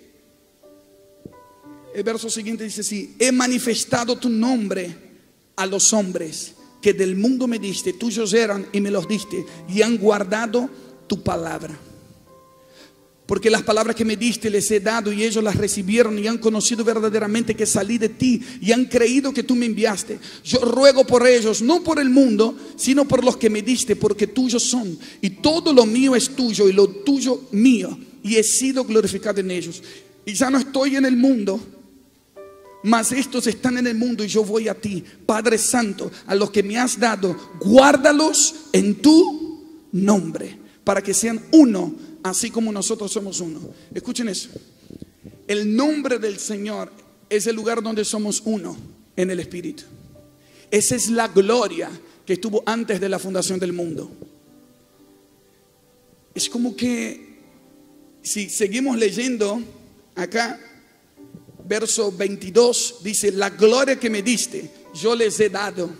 el verso siguiente dice así: he manifestado tu nombre a los hombres que del mundo me diste, tuyos eran y me los diste, y han guardado tu palabra. Porque las palabras que me diste les he dado, y ellos las recibieron y han conocido verdaderamente que salí de ti, y han creído que tú me enviaste. Yo ruego por ellos, no por el mundo, sino por los que me diste, porque tuyos son, y todo lo mío es tuyo y lo tuyo mío, y he sido glorificado en ellos. Y ya no estoy en el mundo, mas estos están en el mundo y yo voy a ti. Padre Santo, a los que me has dado, guárdalos en tu nombre, para que sean uno, así como nosotros somos uno. Escuchen eso. El nombre del Señor es el lugar donde somos uno en el Espíritu. Esa es la gloria que estuvo antes de la fundación del mundo. Es como que, si seguimos leyendo acá, verso veintidós dice: la gloria que me diste yo les he dado,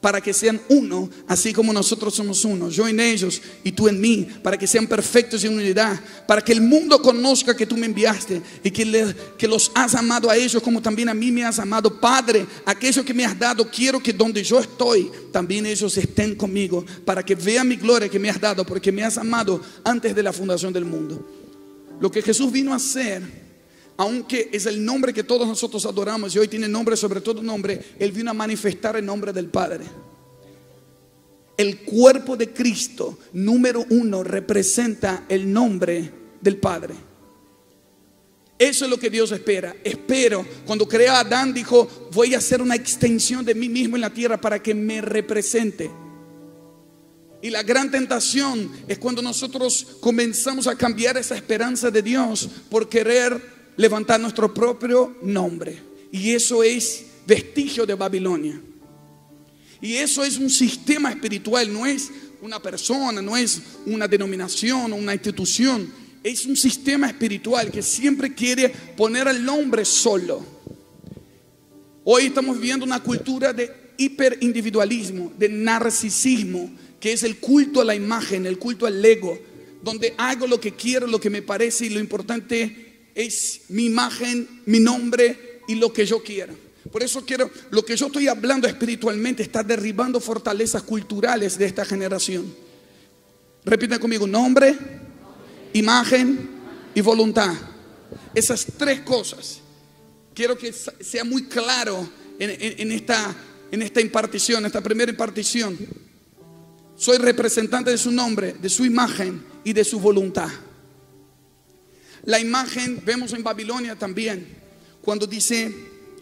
para que sean uno, así como nosotros somos uno, yo en ellos y tú en mí, para que sean perfectos en unidad, para que el mundo conozca que tú me enviaste y que, le, que los has amado a ellos como también a mí me has amado. Padre, aquello que me has dado, quiero que donde yo estoy, también ellos estén conmigo, para que vean mi gloria que me has dado, porque me has amado antes de la fundación del mundo. Lo que Jesús vino a hacer, aunque es el nombre que todos nosotros adoramos y hoy tiene nombre sobre todo nombre, Él vino a manifestar el nombre del Padre. El cuerpo de Cristo, número uno, representa el nombre del Padre. Eso es lo que Dios espera. Espero, cuando creó a Adán, dijo: voy a hacer una extensión de mí mismo en la tierra para que me represente. Y la gran tentación es cuando nosotros comenzamos a cambiar esa esperanza de Dios por querer levantar nuestro propio nombre. Y eso es vestigio de Babilonia. Y eso es un sistema espiritual, no es una persona, no es una denominación o una institución. Es un sistema espiritual que siempre quiere poner el nombre solo. Hoy estamos viviendo una cultura de hiperindividualismo, de narcisismo, que es el culto a la imagen, el culto al ego, donde hago lo que quiero, lo que me parece, y lo importante es mi imagen, mi nombre y lo que yo quiera. Por eso quiero, lo que yo estoy hablando espiritualmente está derribando fortalezas culturales de esta generación. Repita conmigo: nombre, imagen y voluntad. Esas tres cosas quiero que sea muy claro en, en, en, esta, en esta impartición, esta primera impartición. Soy representante de su nombre, de su imagen y de su voluntad. La imagen vemos en Babilonia también, cuando dice: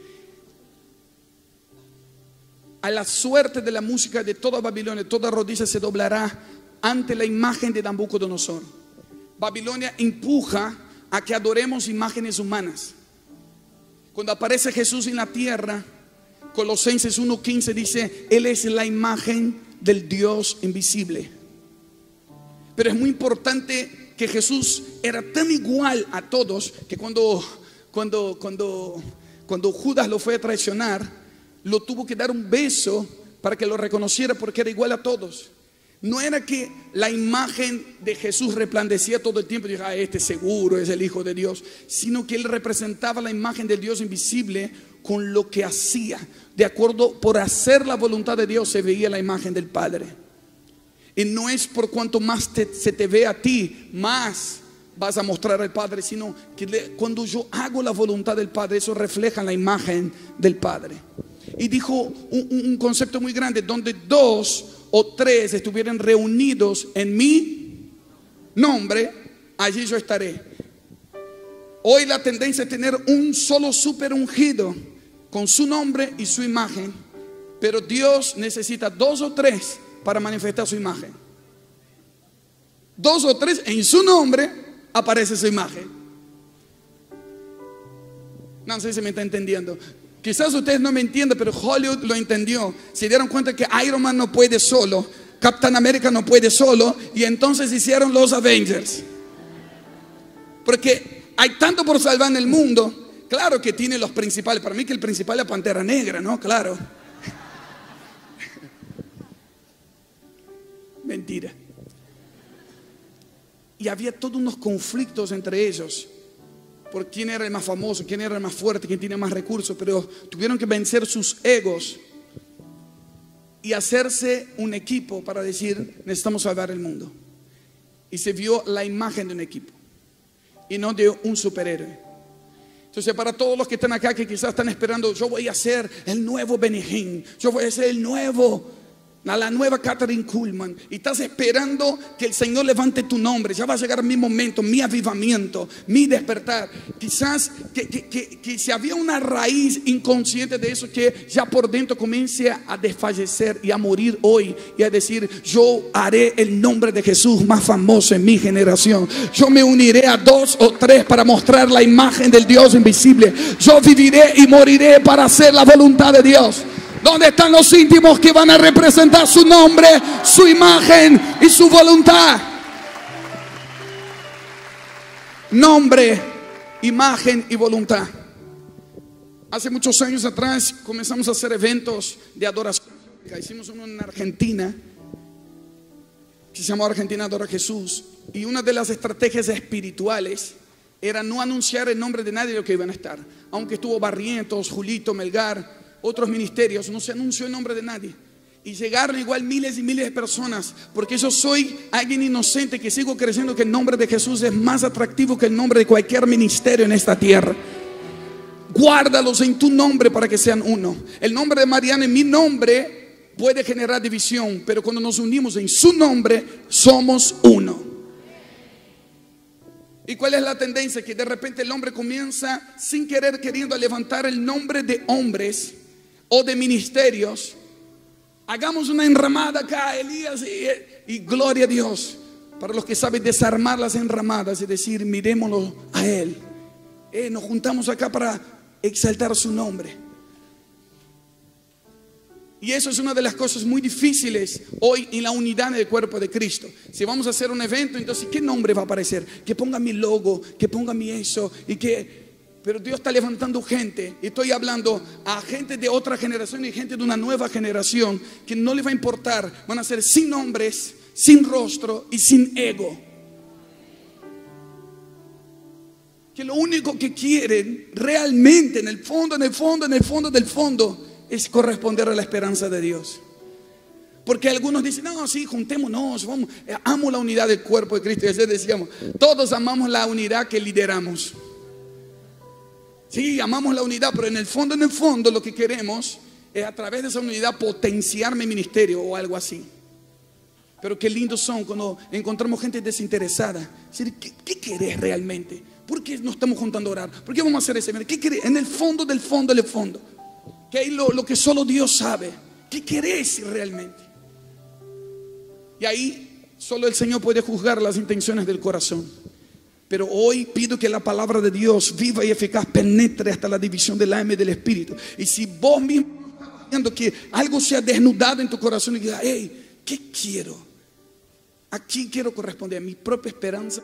a la suerte de la música de toda Babilonia, toda rodilla se doblará ante la imagen de Nabucodonosor. Babilonia empuja a que adoremos imágenes humanas. Cuando aparece Jesús en la tierra, Colosenses uno quince dice: Él es la imagen del Dios invisible. Pero es muy importante que Jesús era tan igual a todos que cuando, cuando, cuando, cuando Judas lo fue a traicionar, lo tuvo que dar un beso para que lo reconociera, porque era igual a todos. No era que la imagen de Jesús resplandecía todo el tiempo y dije: ah, este seguro es el Hijo de Dios, sino que Él representaba la imagen del Dios invisible con lo que hacía. De acuerdo, por hacer la voluntad de Dios se veía la imagen del Padre. Y no es por cuanto más te, se te ve a ti, más vas a mostrar al Padre, sino que le, cuando yo hago la voluntad del Padre, eso refleja la imagen del Padre. Y dijo un, un concepto muy grande: donde dos o tres estuvieran reunidos en mi nombre, allí yo estaré. Hoy la tendencia es tener un solo super ungido con su nombre y su imagen, pero Dios necesita dos o tres para manifestar su imagen. Dos o tres en su nombre aparece su imagen. No sé si me está entendiendo. Quizás ustedes no me entiendan, pero Hollywood lo entendió. Se dieron cuenta que Iron Man no puede solo, Captain America no puede solo, y entonces hicieron los Avengers. Porque hay tanto por salvar en el mundo. Claro que tiene los principales. Para mí que el principal es la Pantera Negra, ¿no? Claro. Mentira. Y había todos unos conflictos entre ellos por quién era el más famoso, quién era el más fuerte, quién tiene más recursos. Pero tuvieron que vencer sus egos y hacerse un equipo para decir: necesitamos salvar el mundo. Y se vio la imagen de un equipo y no de un superhéroe. Entonces, para todos los que están acá, que quizás están esperando: yo voy a ser el nuevo Benny Hinn, yo voy a ser el nuevo, la nueva Kathryn Kuhlman, y estás esperando que el Señor levante tu nombre. Ya va a llegar mi momento, mi avivamiento, mi despertar. Quizás que, que, que, que si había una raíz inconsciente de eso, que ya por dentro comience a desfallecer y a morir hoy, y a decir: yo haré el nombre de Jesús más famoso en mi generación. Yo me uniré a dos o tres para mostrar la imagen del Dios invisible. Yo viviré y moriré para hacer la voluntad de Dios. ¿Dónde están los íntimos que van a representar su nombre, su imagen y su voluntad? Nombre, imagen y voluntad. Hace muchos años atrás comenzamos a hacer eventos de adoración Latinoamérica. Hicimos uno en Argentina, que se llamó Argentina Adora a Jesús. Y una de las estrategias espirituales era no anunciar el nombre de nadie de lo que iban a estar. Aunque estuvo Barrientos, Julito, Melgar, otros ministerios, no se anunció el nombre de nadie. Y llegaron igual miles y miles de personas, porque yo soy alguien inocente que sigo creyendo que el nombre de Jesús es más atractivo que el nombre de cualquier ministerio en esta tierra. Guárdalos en tu nombre para que sean uno. El nombre de Mariana en mi nombre puede generar división, pero cuando nos unimos en su nombre, somos uno. ¿Y cuál es la tendencia? Que de repente el hombre comienza sin querer queriendo a levantar el nombre de hombres o de ministerios. Hagamos una enramada acá, Elías, y, y gloria a Dios. Para los que saben desarmar las enramadas y decir, mirémoslo a Él. Eh, nos juntamos acá para exaltar su nombre. Y eso es una de las cosas muy difíciles hoy en la unidad del cuerpo de Cristo. Si vamos a hacer un evento, entonces ¿qué nombre va a aparecer? Que ponga mi logo, que ponga mi eso y que... Pero Dios está levantando gente. Y estoy hablando a gente de otra generación y gente de una nueva generación que no les va a importar. Van a ser sin nombres, sin rostro y sin ego. Que lo único que quieren realmente en el fondo, en el fondo, en el fondo del fondo es corresponder a la esperanza de Dios. Porque algunos dicen, no, sí, juntémonos, vamos, amo la unidad del cuerpo de Cristo. Y ayer decíamos, todos amamos la unidad que lideramos. Sí, amamos la unidad, pero en el fondo, en el fondo lo que queremos es a través de esa unidad potenciar mi ministerio o algo así. Pero qué lindos son cuando encontramos gente desinteresada. ¿Qué, qué querés realmente? ¿Por qué nos estamos juntando a orar? ¿Por qué vamos a hacer ese? ¿Qué querés? En el fondo del fondo del fondo. Que hay lo, lo que solo Dios sabe. ¿Qué querés realmente? Y ahí solo el Señor puede juzgar las intenciones del corazón. Pero hoy pido que la palabra de Dios viva y eficaz penetre hasta la división del alma y del espíritu. Y si vos mismo estás viendo que algo se ha desnudado en tu corazón y digas, hey, ¿qué quiero? ¿A quién quiero corresponder? ¿A mi propia esperanza?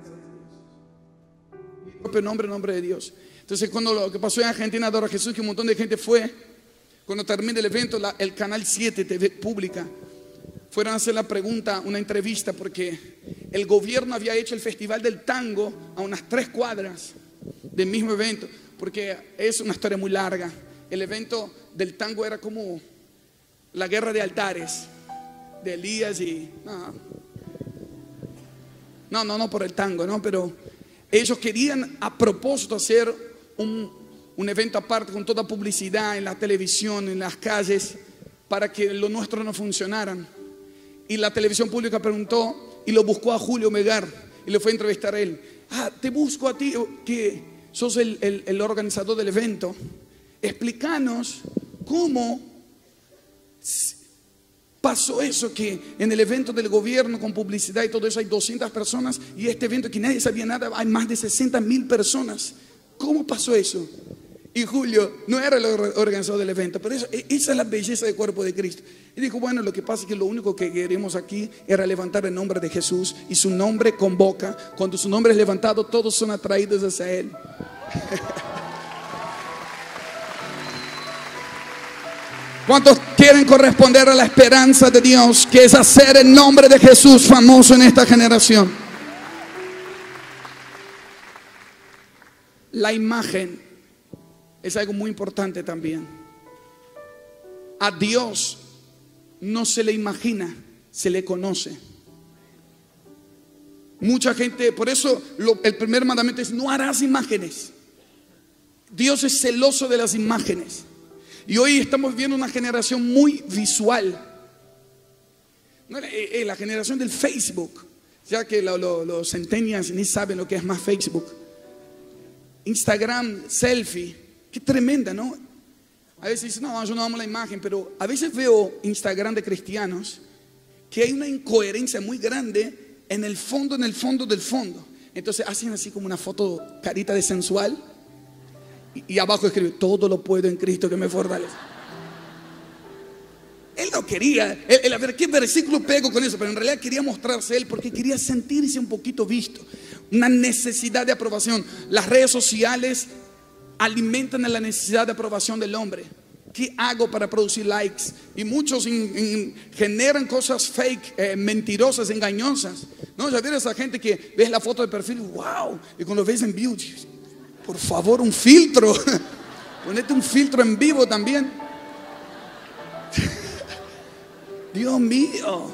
Mi propio nombre, nombre de Dios. Entonces cuando lo que pasó en Argentina Adora a Jesús, que un montón de gente fue, cuando termine el evento, la, el canal siete T V pública, fueron a hacer la pregunta, una entrevista, porque el gobierno había hecho el Festival del Tango a unas tres cuadras del mismo evento, porque es una historia muy larga. El evento del tango era como la guerra de altares de Elías y... No, no, no, no por el tango, no, pero ellos querían a propósito hacer un, un evento aparte con toda publicidad en la televisión, en las calles, para que lo nuestro no funcionaran. Y la televisión pública preguntó y lo buscó a Julio Melgar y le fue a entrevistar a él. Ah, te busco a ti que sos el, el, el organizador del evento. Explícanos cómo pasó eso, que en el evento del gobierno con publicidad y todo eso hay doscientas personas y este evento que nadie sabía nada hay más de sesenta mil personas. ¿Cómo pasó eso? Y Julio no era el organizador del evento, pero eso, esa es la belleza del cuerpo de Cristo. Y dijo, bueno, lo que pasa es que lo único que queremos aquí era levantar el nombre de Jesús y su nombre convoca. Cuando su nombre es levantado, todos son atraídos hacia Él. ¿Cuántos quieren corresponder a la esperanza de Dios, que es hacer el nombre de Jesús famoso en esta generación? La imagen es algo muy importante también. A Dios no se le imagina, se le conoce. Mucha gente, por eso lo, el primer mandamiento es: no harás imágenes. Dios es celoso de las imágenes. Y hoy estamos viendo una generación muy visual. Eh, eh, la generación del Facebook. Ya que lo, lo, los centennials ni saben lo que es más Facebook. Instagram, selfie. Qué tremenda, ¿no? A veces dicen, no, yo no amo la imagen, pero a veces veo Instagram de cristianos que hay una incoherencia muy grande en el fondo, en el fondo del fondo. Entonces hacen así como una foto carita de sensual y, y abajo escribe, todo lo puedo en Cristo que me fortalece. Él no quería, él, él, a ver qué versículo pego con eso, pero en realidad quería mostrarse él porque quería sentirse un poquito visto. Una necesidad de aprobación. Las redes sociales alimentan la necesidad de aprobación del hombre. ¿Qué hago para producir likes? Y muchos in, in, generan cosas fake, eh, mentirosas, engañosas. ¿No? Ya vieron esa gente que ves la foto de perfil, wow, y cuando ves en vivo, por favor, un filtro. Ponete un filtro en vivo también. Dios mío.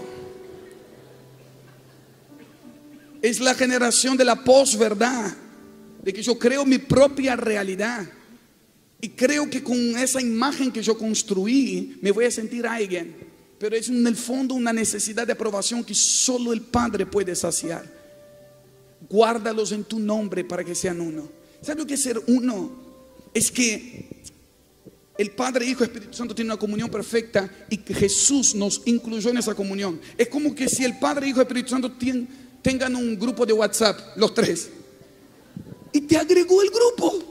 Es la generación de la posverdad, de que yo creo mi propia realidad. Y creo que con esa imagen que yo construí me voy a sentir alguien. Pero es en el fondo una necesidad de aprobación que solo el Padre puede saciar. Guárdalos en tu nombre para que sean uno. ¿Sabes lo que es ser uno? Es que el Padre, Hijo y Espíritu Santo tienen una comunión perfecta y que Jesús nos incluyó en esa comunión. Es como que si el Padre, Hijo y Espíritu Santo tienen, tengan un grupo de WhatsApp, los tres, y te agregó el grupo.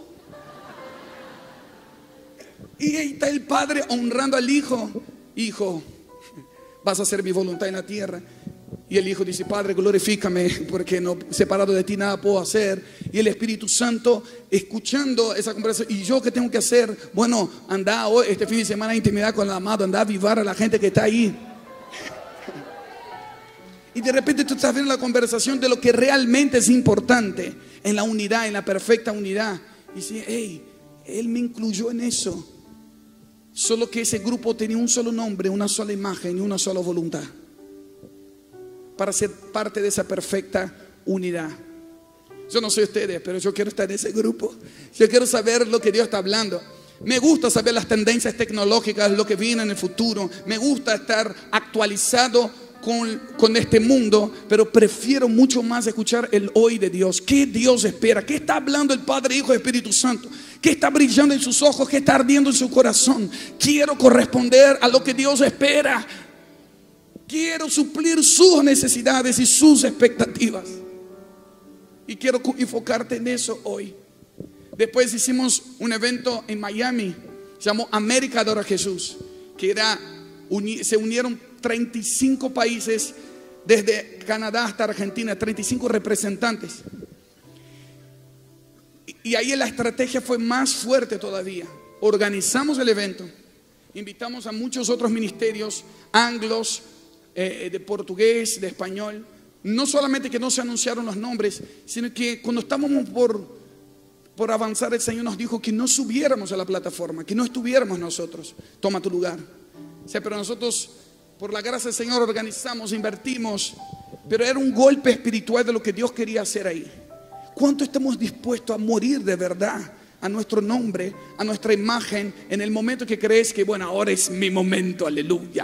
Y ahí está el Padre honrando al Hijo. Hijo, vas a hacer mi voluntad en la tierra. Y el Hijo dice, Padre, glorifícame, porque no, separado de ti nada puedo hacer. Y el Espíritu Santo escuchando esa conversación. ¿Y yo qué tengo que hacer? Bueno, anda hoy, este fin de semana, intimidad con el amado. Anda a avivar a la gente que está ahí. Y de repente tú estás viendo la conversación de lo que realmente es importante, en la unidad, en la perfecta unidad. Y dice, hey, Él me incluyó en eso. Solo que ese grupo tenía un solo nombre, una sola imagen y una sola voluntad, para ser parte de esa perfecta unidad. Yo no soy ustedes, pero yo quiero estar en ese grupo. Yo quiero saber lo que Dios está hablando. Me gusta saber las tendencias tecnológicas, lo que viene en el futuro. Me gusta estar actualizado con, con este mundo, pero prefiero mucho más escuchar el hoy de Dios. ¿Qué Dios espera? ¿Qué está hablando el Padre, Hijo y Espíritu Santo? ¿Qué está brillando en sus ojos? ¿Qué está ardiendo en su corazón? Quiero corresponder a lo que Dios espera. Quiero suplir sus necesidades y sus expectativas. Y quiero enfocarte en eso hoy. Después hicimos un evento en Miami, se llamó América Adora a Jesús, que era, se unieron treinta y cinco países, desde Canadá hasta Argentina, treinta y cinco representantes. Y ahí la estrategia fue más fuerte todavía. Organizamos el evento, invitamos a muchos otros ministerios, anglos, eh, de portugués, de español. No solamente que no se anunciaron los nombres, sino que cuando estábamos por, por avanzar, el Señor nos dijo que no subiéramos a la plataforma, que no estuviéramos nosotros. Toma tu lugar. O sea, pero nosotros, por la gracia del Señor, organizamos, invertimos, pero era un golpe espiritual de lo que Dios quería hacer ahí. ¿Cuánto estamos dispuestos a morir de verdad a nuestro nombre, a nuestra imagen, en el momento que crees que, bueno, ahora es mi momento, aleluya?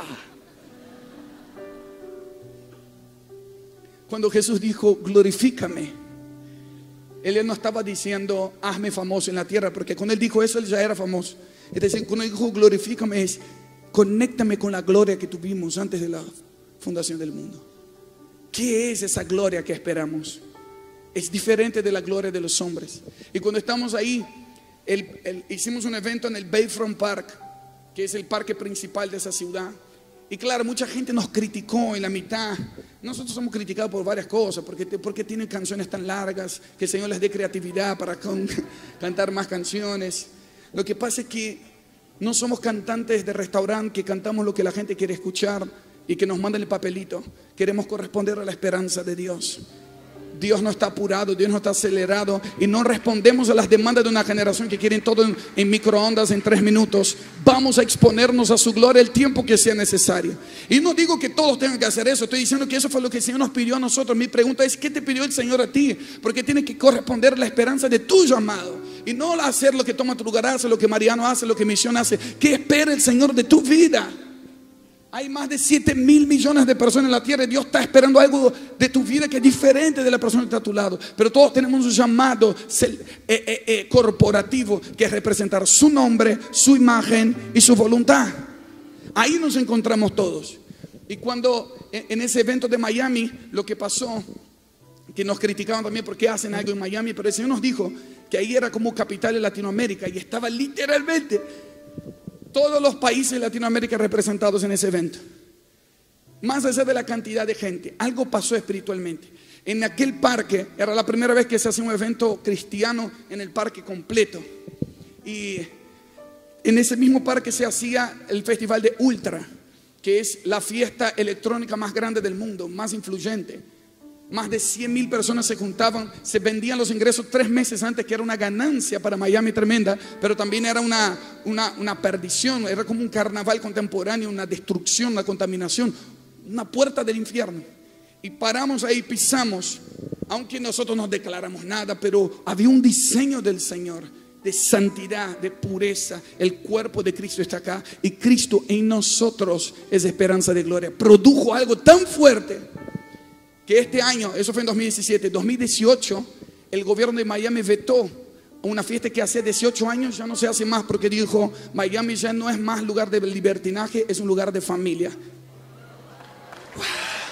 Cuando Jesús dijo, glorifícame, Él no estaba diciendo, hazme famoso en la tierra, porque cuando Él dijo eso, Él ya era famoso. Es decir, cuando Él dijo, glorifícame, es, conéctame con la gloria que tuvimos antes de la fundación del mundo. ¿Qué es esa gloria que esperamos? Es diferente de la gloria de los hombres. Y cuando estamos ahí, el, el, hicimos un evento en el Bayfront Park, que es el parque principal de esa ciudad. Y claro, mucha gente nos criticó en la mitad. Nosotros somos criticados por varias cosas, porque, porque tienen canciones tan largas, que el Señor les dé creatividad para con, cantar más canciones. Lo que pasa es que no somos cantantes de restaurante que cantamos lo que la gente quiere escuchar y que nos mandan el papelito. Queremos corresponder a la esperanza de Dios. Dios no está apurado, Dios no está acelerado, y no respondemos a las demandas de una generación que quieren todo en, en microondas en tres minutos. Vamos a exponernos a su gloria el tiempo que sea necesario. Y no digo que todos tengan que hacer eso, estoy diciendo que eso fue lo que el Señor nos pidió a nosotros. Mi pregunta es, ¿qué te pidió el Señor a ti? Porque tiene que corresponder a la esperanza de tu llamado, y no hacer lo que Toma tu Lugar hace, lo que Mariano hace, lo que Misión hace. ¿Qué espera el Señor de tu vida? Hay más de siete mil millones de personas en la tierra, y Dios está esperando algo de tu vida que es diferente de la persona que está a tu lado. Pero todos tenemos un llamado eh, eh, eh, corporativo, que es representar su nombre, su imagen y su voluntad. Ahí nos encontramos todos. Y cuando en ese evento de Miami, lo que pasó, que nos criticaban también porque hacen algo en Miami, pero el Señor nos dijo que ahí era como capital de Latinoamérica, y estaba literalmente todos los países de Latinoamérica representados en ese evento. Más allá de la cantidad de gente, algo pasó espiritualmente. En aquel parque, era la primera vez que se hacía un evento cristiano en el parque completo. Y en ese mismo parque se hacía el festival de Ultra, que es la fiesta electrónica más grande del mundo, más influyente. Más de cien mil personas se juntaban, se vendían los ingresos tres meses antes, que era una ganancia para Miami tremenda, pero también era una, una, una perdición, era como un carnaval contemporáneo, una destrucción, una contaminación, una puerta del infierno. Y paramos ahí, pisamos, aunque nosotros no declaramos nada, pero había un diseño del Señor, de santidad, de pureza. El cuerpo de Cristo está acá y Cristo en nosotros es esperanza de gloria. Produjo algo tan fuerte que este año, eso fue en dos mil diecisiete, dos mil dieciocho, el gobierno de Miami vetó una fiesta que hace dieciocho años ya no se hace más, porque dijo: Miami ya no es más lugar de libertinaje, es un lugar de familia. Wow.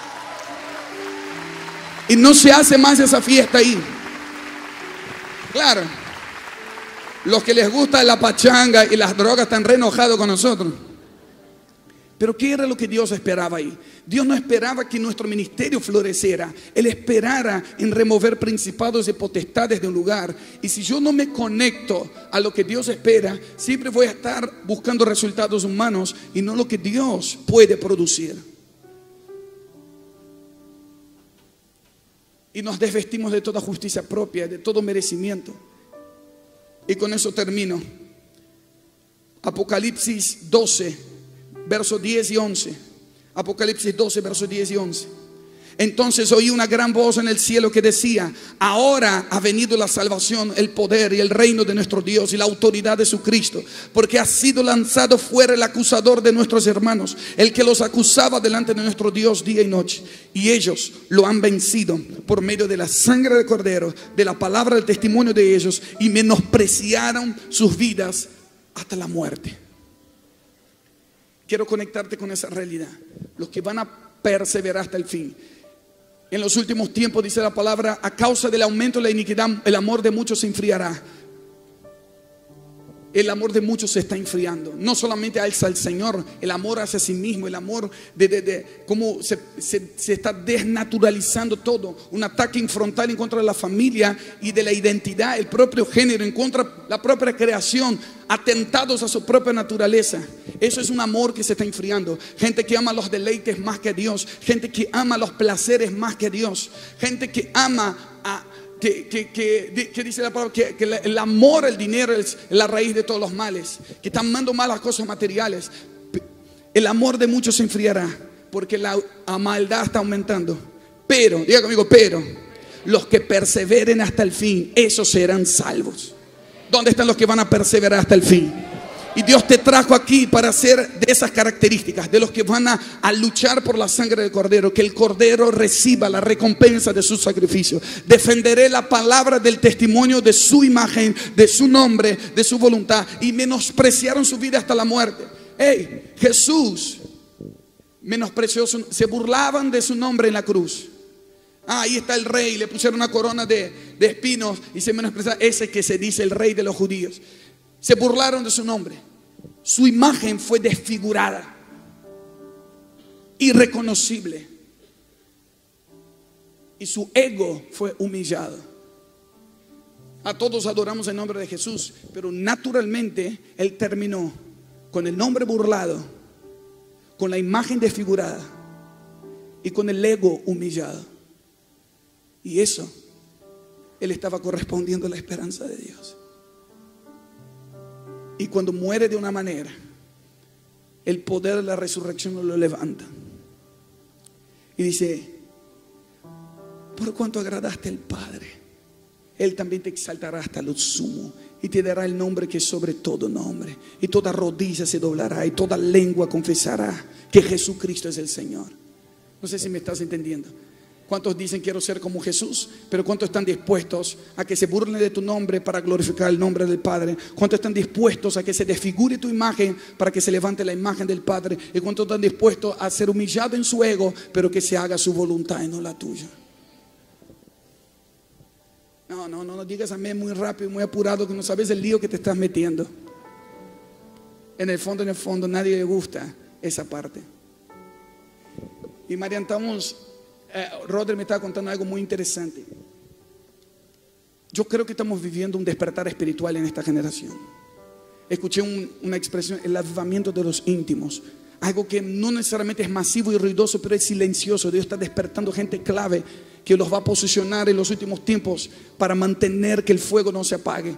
Y no se hace más esa fiesta ahí. Claro, los que les gusta la pachanga y las drogas están re enojados con nosotros. Pero ¿qué era lo que Dios esperaba ahí? Dios no esperaba que nuestro ministerio floreciera. Él esperara en remover principados y potestades de un lugar. Y si yo no me conecto a lo que Dios espera, siempre voy a estar buscando resultados humanos y no lo que Dios puede producir. Y nos desvestimos de toda justicia propia, de todo merecimiento. Y con eso termino. Apocalipsis doce, versos diez y once. Apocalipsis doce, versos diez y once. Entonces oí una gran voz en el cielo que decía: ahora ha venido la salvación, el poder y el reino de nuestro Dios y la autoridad de su Cristo, porque ha sido lanzado fuera el acusador de nuestros hermanos, el que los acusaba delante de nuestro Dios día y noche. Y ellos lo han vencido por medio de la sangre del Cordero, de la palabra del testimonio de ellos, y menospreciaron sus vidas hasta la muerte. Quiero conectarte con esa realidad. Los que van a perseverar hasta el fin. En los últimos tiempos, dice la palabra, a causa del aumento de la iniquidad, el amor de muchos se enfriará. El amor de muchos se está enfriando. No solamente alza al Señor, el amor hacia sí mismo, el amor de, de, de cómo se, se, se está desnaturalizando todo. Un ataque frontal en contra de la familia y de la identidad, el propio género, en contra de la propia creación, atentados a su propia naturaleza. Eso es un amor que se está enfriando. Gente que ama los deleites más que Dios, gente que ama los placeres más que Dios, gente que ama a... Que, que, que, que dice la palabra que, que el amor al dinero es la raíz de todos los males, que están amando más las cosas materiales. El amor de muchos se enfriará porque la maldad está aumentando. Pero, diga conmigo, pero los que perseveren hasta el fin, esos serán salvos. ¿Dónde están los que van a perseverar hasta el fin? Y Dios te trajo aquí para ser de esas características, de los que van a, a luchar por la sangre del Cordero, que el Cordero reciba la recompensa de su sacrificio. Defenderé la palabra del testimonio de su imagen, de su nombre, de su voluntad. Y menospreciaron su vida hasta la muerte. Hey, Jesús menospreció su, se burlaban de su nombre en la cruz. Ah, ahí está el rey, le pusieron una corona de, de espinos y se menospreció. Ese que se dice el rey de los judíos. Se burlaron de su nombre. Su imagen fue desfigurada, irreconocible, y su ego fue humillado. A todos adoramos el nombre de Jesús, pero naturalmente Él terminó con el nombre burlado, con la imagen desfigurada y con el ego humillado. Y eso, Él estaba correspondiendo a la esperanza de Dios. Y cuando muere de una manera, el poder de la resurrección lo levanta. Y dice: por cuanto agradaste al Padre, Él también te exaltará hasta lo sumo y te dará el nombre que es sobre todo nombre. Y toda rodilla se doblará y toda lengua confesará que Jesucristo es el Señor. No sé si me estás entendiendo. ¿Cuántos dicen quiero ser como Jesús? Pero ¿cuántos están dispuestos a que se burlen de tu nombre para glorificar el nombre del Padre? ¿Cuántos están dispuestos a que se desfigure tu imagen para que se levante la imagen del Padre? ¿Y cuántos están dispuestos a ser humillados en su ego, pero que se haga su voluntad y no la tuya? No, no, no, no digas amén muy rápido, muy apurado, que no sabes el lío que te estás metiendo. En el fondo, en el fondo, nadie le gusta esa parte. Y Marian, estamos... Eh, Rodri me estaba contando algo muy interesante. Yo creo que estamos viviendo un despertar espiritual en esta generación. escuché un, una expresión, el avivamiento de los íntimos. Algo que no necesariamente es masivo y ruidoso, pero es silencioso. Dios está despertando gente clave que los va a posicionar en los últimos tiempos para mantener que el fuego no se apague.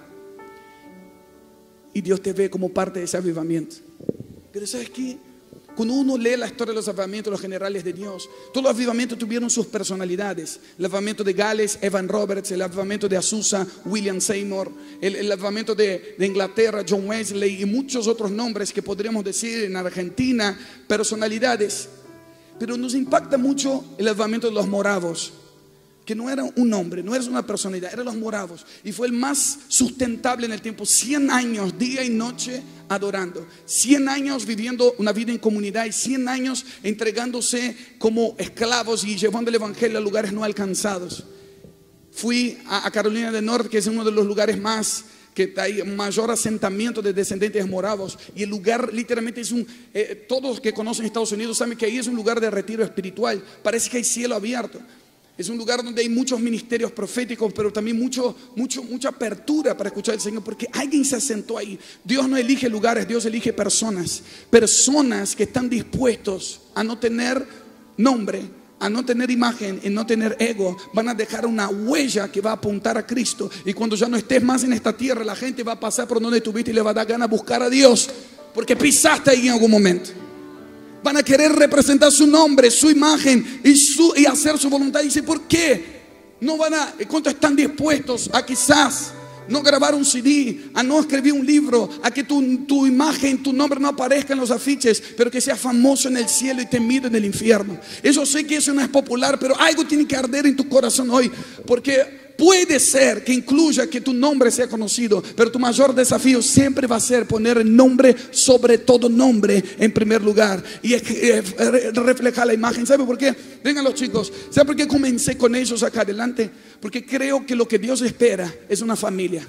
Y Dios te ve como parte de ese avivamiento. Pero ¿sabes qué? Cuando uno lee la historia de los avivamientos, los generales de Dios, todos los avivamientos tuvieron sus personalidades. El avivamiento de Gales, Evan Roberts. El avivamiento de Azusa, William Seymour. El, el avivamiento de, de Inglaterra, John Wesley. Y muchos otros nombres que podríamos decir en Argentina, personalidades. Pero nos impacta mucho el avivamiento de los moravos, que no era un nombre, no era una personalidad, eran los moravos. Y fue el más sustentable en el tiempo. cien años, día y noche adorando. cien años viviendo una vida en comunidad. Y cien años entregándose como esclavos y llevando el evangelio a lugares no alcanzados. Fui a, a Carolina del Norte, que es uno de los lugares más, que hay mayor asentamiento de descendientes moravos. Y el lugar literalmente es un, eh, todos que conocen Estados Unidos saben que ahí es un lugar de retiro espiritual. Parece que hay cielo abierto. Es un lugar donde hay muchos ministerios proféticos, pero también mucho, mucho, mucha apertura para escuchar al Señor, porque alguien se asentó ahí. Dios no elige lugares, Dios elige personas. Personas que están dispuestos a no tener nombre, a no tener imagen y no tener ego. Van a dejar una huella que va a apuntar a Cristo. Y cuando ya no estés más en esta tierra, la gente va a pasar por donde estuviste y le va a dar ganas de buscar a Dios, porque pisaste ahí en algún momento. Van a querer representar su nombre, su imagen y, su, y hacer su voluntad. Y dice, ¿por qué? No van a, ¿cuántos están dispuestos a quizás no grabar un C D, a no escribir un libro, a que tu, tu imagen, tu nombre no aparezca en los afiches, pero que sea famoso en el cielo y temido en el infierno? Eso sé que eso no es popular, pero algo tiene que arder en tu corazón hoy, porque puede ser que incluya que tu nombre sea conocido, pero tu mayor desafío siempre va a ser poner el nombre sobre todo nombre en primer lugar y reflejar la imagen. ¿Sabe por qué? Vengan los chicos. ¿Sabe por qué comencé con ellos acá adelante? Porque creo que lo que Dios espera es una familia,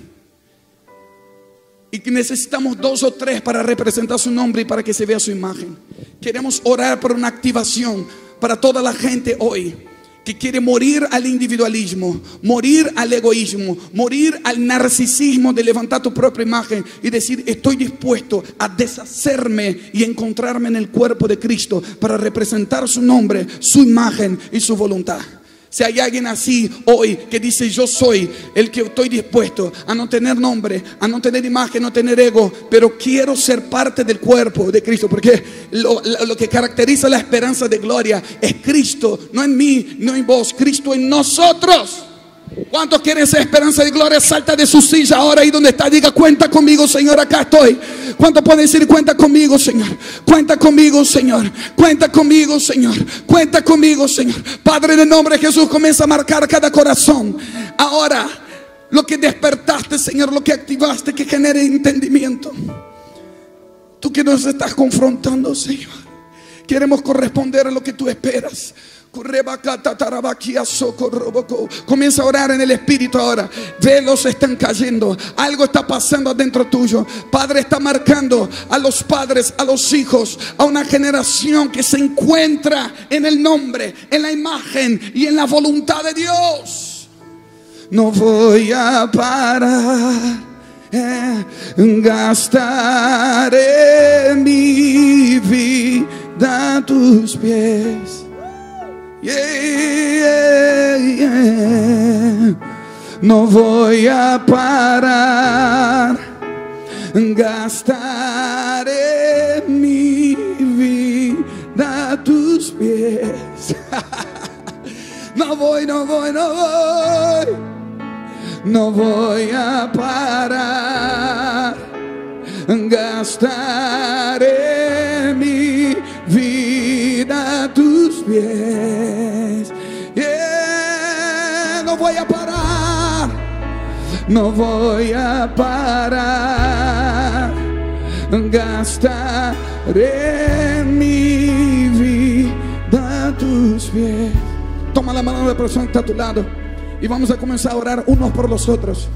y que necesitamos dos o tres para representar su nombre y para que se vea su imagen. Queremos orar por una activación para toda la gente hoy que quiere morir al individualismo, morir al egoísmo, morir al narcisismo de levantar tu propia imagen y decir, estoy dispuesto a deshacerme y encontrarme en el cuerpo de Cristo para representar su nombre, su imagen y su voluntad. Si hay alguien así hoy que dice, yo soy el que estoy dispuesto a no tener nombre, a no tener imagen, no tener ego, pero quiero ser parte del cuerpo de Cristo, porque lo, lo que caracteriza la esperanza de gloria es Cristo, no en mí, no en vos, Cristo en nosotros. ¿Cuántos quieren esa esperanza de gloria? Salta de su silla ahora ahí donde está. Diga, cuenta conmigo, Señor, acá estoy. ¿Cuántos pueden decir, cuenta conmigo, Señor? Cuenta conmigo, Señor. Cuenta conmigo, Señor. Cuenta conmigo, Señor. Padre, en el nombre de Jesús, comienza a marcar cada corazón. Ahora, lo que despertaste, Señor, lo que activaste, que genere entendimiento. Tú que nos estás confrontando, Señor, queremos corresponder a lo que tú esperas. Comienza a orar en el Espíritu ahora. Velos están cayendo, algo está pasando adentro tuyo. Padre está marcando a los padres, a los hijos, a una generación que se encuentra en el nombre, en la imagen y en la voluntad de Dios. No voy a parar, eh, gastaré mi vida a tus pies. Yeah, yeah, yeah. No voy a parar, gastaré mi vida a tus pies. No voy, no voy, no voy, no voy a parar, gastaré mi vida a tus pies. Yeah, no voy a parar, no voy a parar, gastaré mi vida a tus pies. Toma la mano de la persona que está a tu lado y vamos a comenzar a orar unos por los otros.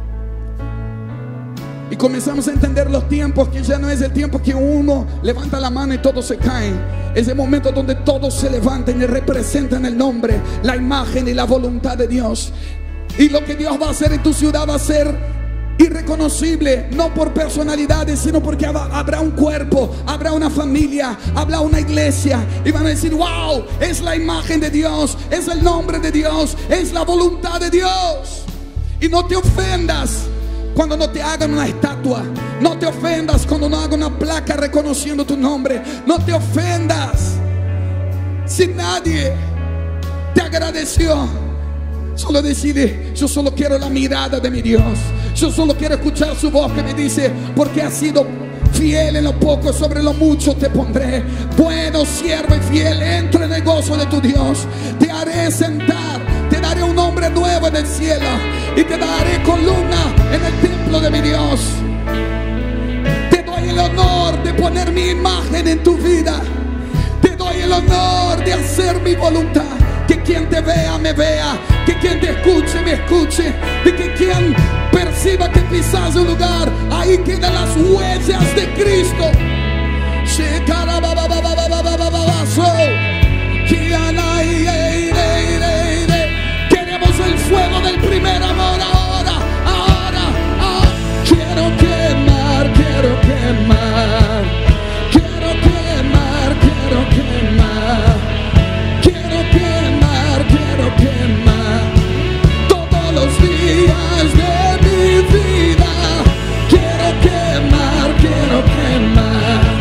Y comenzamos a entender los tiempos, que ya no es el tiempo que uno levanta la mano y todos se caen. Es el momento donde todos se levantan y representan el nombre, la imagen y la voluntad de Dios. Y lo que Dios va a hacer en tu ciudad va a ser irreconocible, no por personalidades, sino porque habrá un cuerpo, habrá una familia, habrá una iglesia, y van a decir: wow, es la imagen de Dios, es el nombre de Dios, es la voluntad de Dios. Y no te ofendas cuando no te hagan una estatua, no te ofendas cuando no hagan una placa reconociendo tu nombre, no te ofendas si nadie te agradeció. Solo decide: yo solo quiero la mirada de mi Dios, yo solo quiero escuchar su voz que me dice: porque has sido fiel en lo poco, sobre lo mucho te pondré. Bueno siervo y fiel, entra en el gozo de tu Dios. Te haré sentar, te daré un nombre nuevo en el cielo, y te daré columna en el templo de mi Dios. Te doy el honor de poner mi imagen en tu vida. Te doy el honor de hacer mi voluntad. Que quien te vea, me vea. Que quien te escuche, me escuche. De que quien perciba que pisas un lugar, ahí quedan las huellas de Cristo. Queremos el fuego del primer amor ahora, ahora, ahora. Quiero quemar, quiero quemar. Quiero quemar, quiero quemar. Quiero quemar, quiero quemar. Todos los días de mi vida. Quiero quemar, quiero quemar.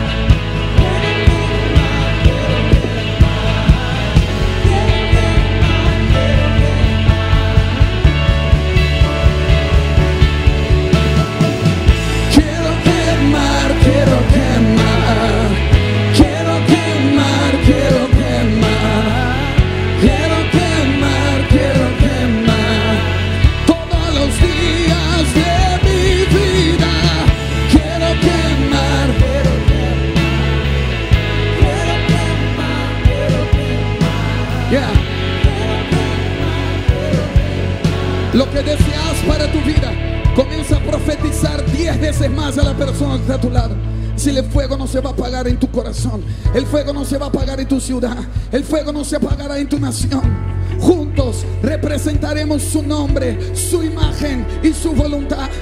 Lo que deseas para tu vida, comienza a profetizar diez veces más a la persona que está a tu lado. Si el fuego no se va a apagar en tu corazón, el fuego no se va a apagar en tu ciudad, el fuego no se apagará en tu nación. Juntos representaremos su nombre, su imagen y su voluntad.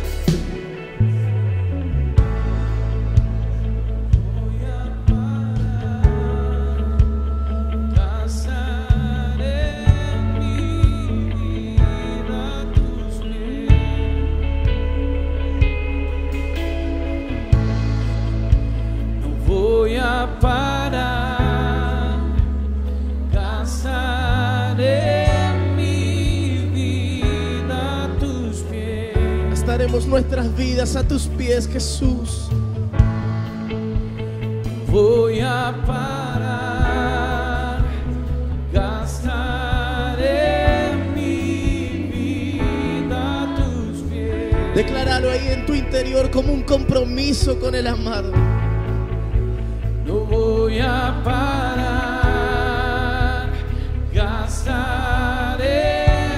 Nuestras vidas a tus pies, Jesús. Voy a parar, gastaré mi vida a tus pies. Decláralo ahí en tu interior como un compromiso con el amado. No voy a parar, gastaré.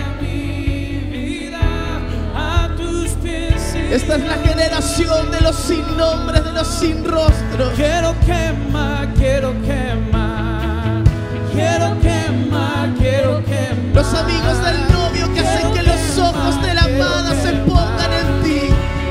Esta es la generación de los sin nombres, de los sin rostro. Quiero quemar, quiero quemar. Quiero quemar, quiero quemar. Los amigos del novio que hacen que los ojos de la amada se pongan en ti.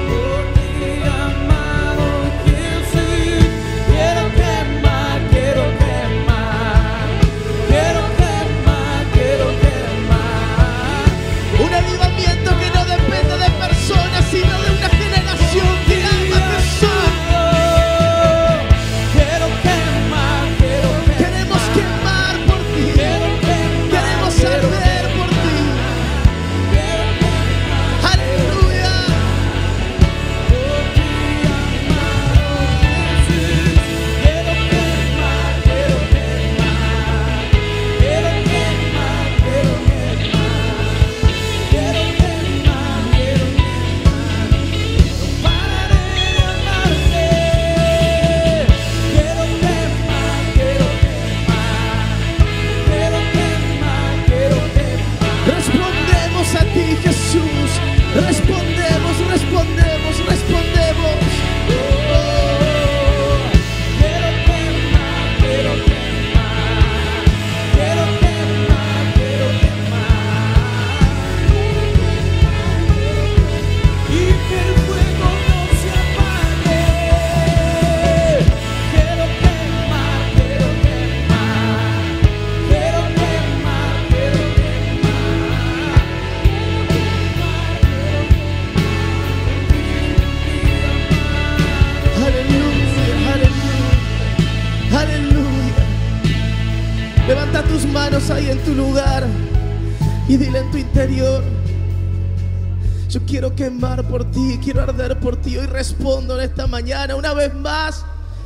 Quiero quemar, quiero quemar. Quiero quemar, quiero quemar. Un avivamiento que no depende de personas, sino de una generación que ama a Jesús. Quiero quemar, quiero quemar. Queremos quemar por ti. manos ahí en tu lugar y dile en tu interior: yo quiero quemar por ti, quiero arder por ti. Hoy respondo en esta mañana una vez más.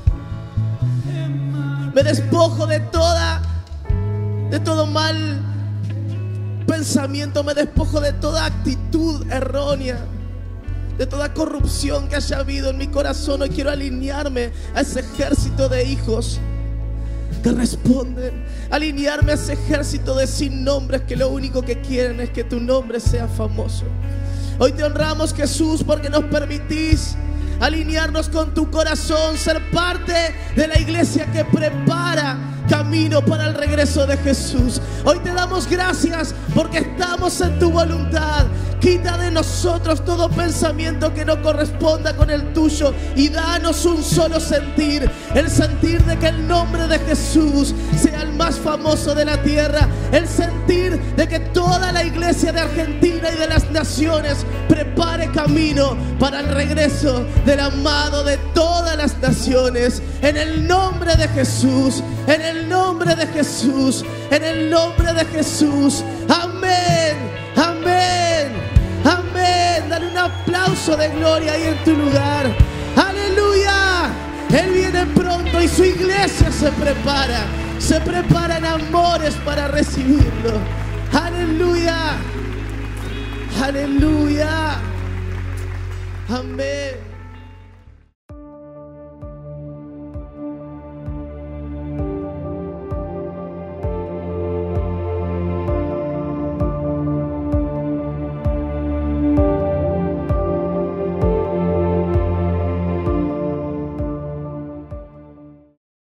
Me despojo de toda, de todo mal pensamiento, me despojo de toda actitud errónea, de toda corrupción que haya habido en mi corazón. Hoy quiero alinearme a ese ejército de hijos que responden, alinearme a ese ejército de sin nombres que lo único que quieren es que tu nombre sea famoso. Hoy te honramos, Jesús, porque nos permitís alinearnos con tu corazón, ser parte de la iglesia que prepara camino para el regreso de Jesús. Hoy te damos gracias porque estamos en tu voluntad. Quita de nosotros todo pensamiento que no corresponda con el tuyo y danos un solo sentir, el sentir de que el nombre de Jesús sea el más famoso de la tierra, el sentir de que toda la iglesia de Argentina y de las naciones prepare camino para el regreso del amado de todas las naciones. En el nombre de Jesús, en el nombre de Jesús, en el nombre de Jesús. Amén, amén, amén. Dale un aplauso de gloria ahí en tu lugar. Aleluya. Él viene pronto y su iglesia se prepara. Se preparan amores para recibirlo. Aleluya. Aleluya. Amén.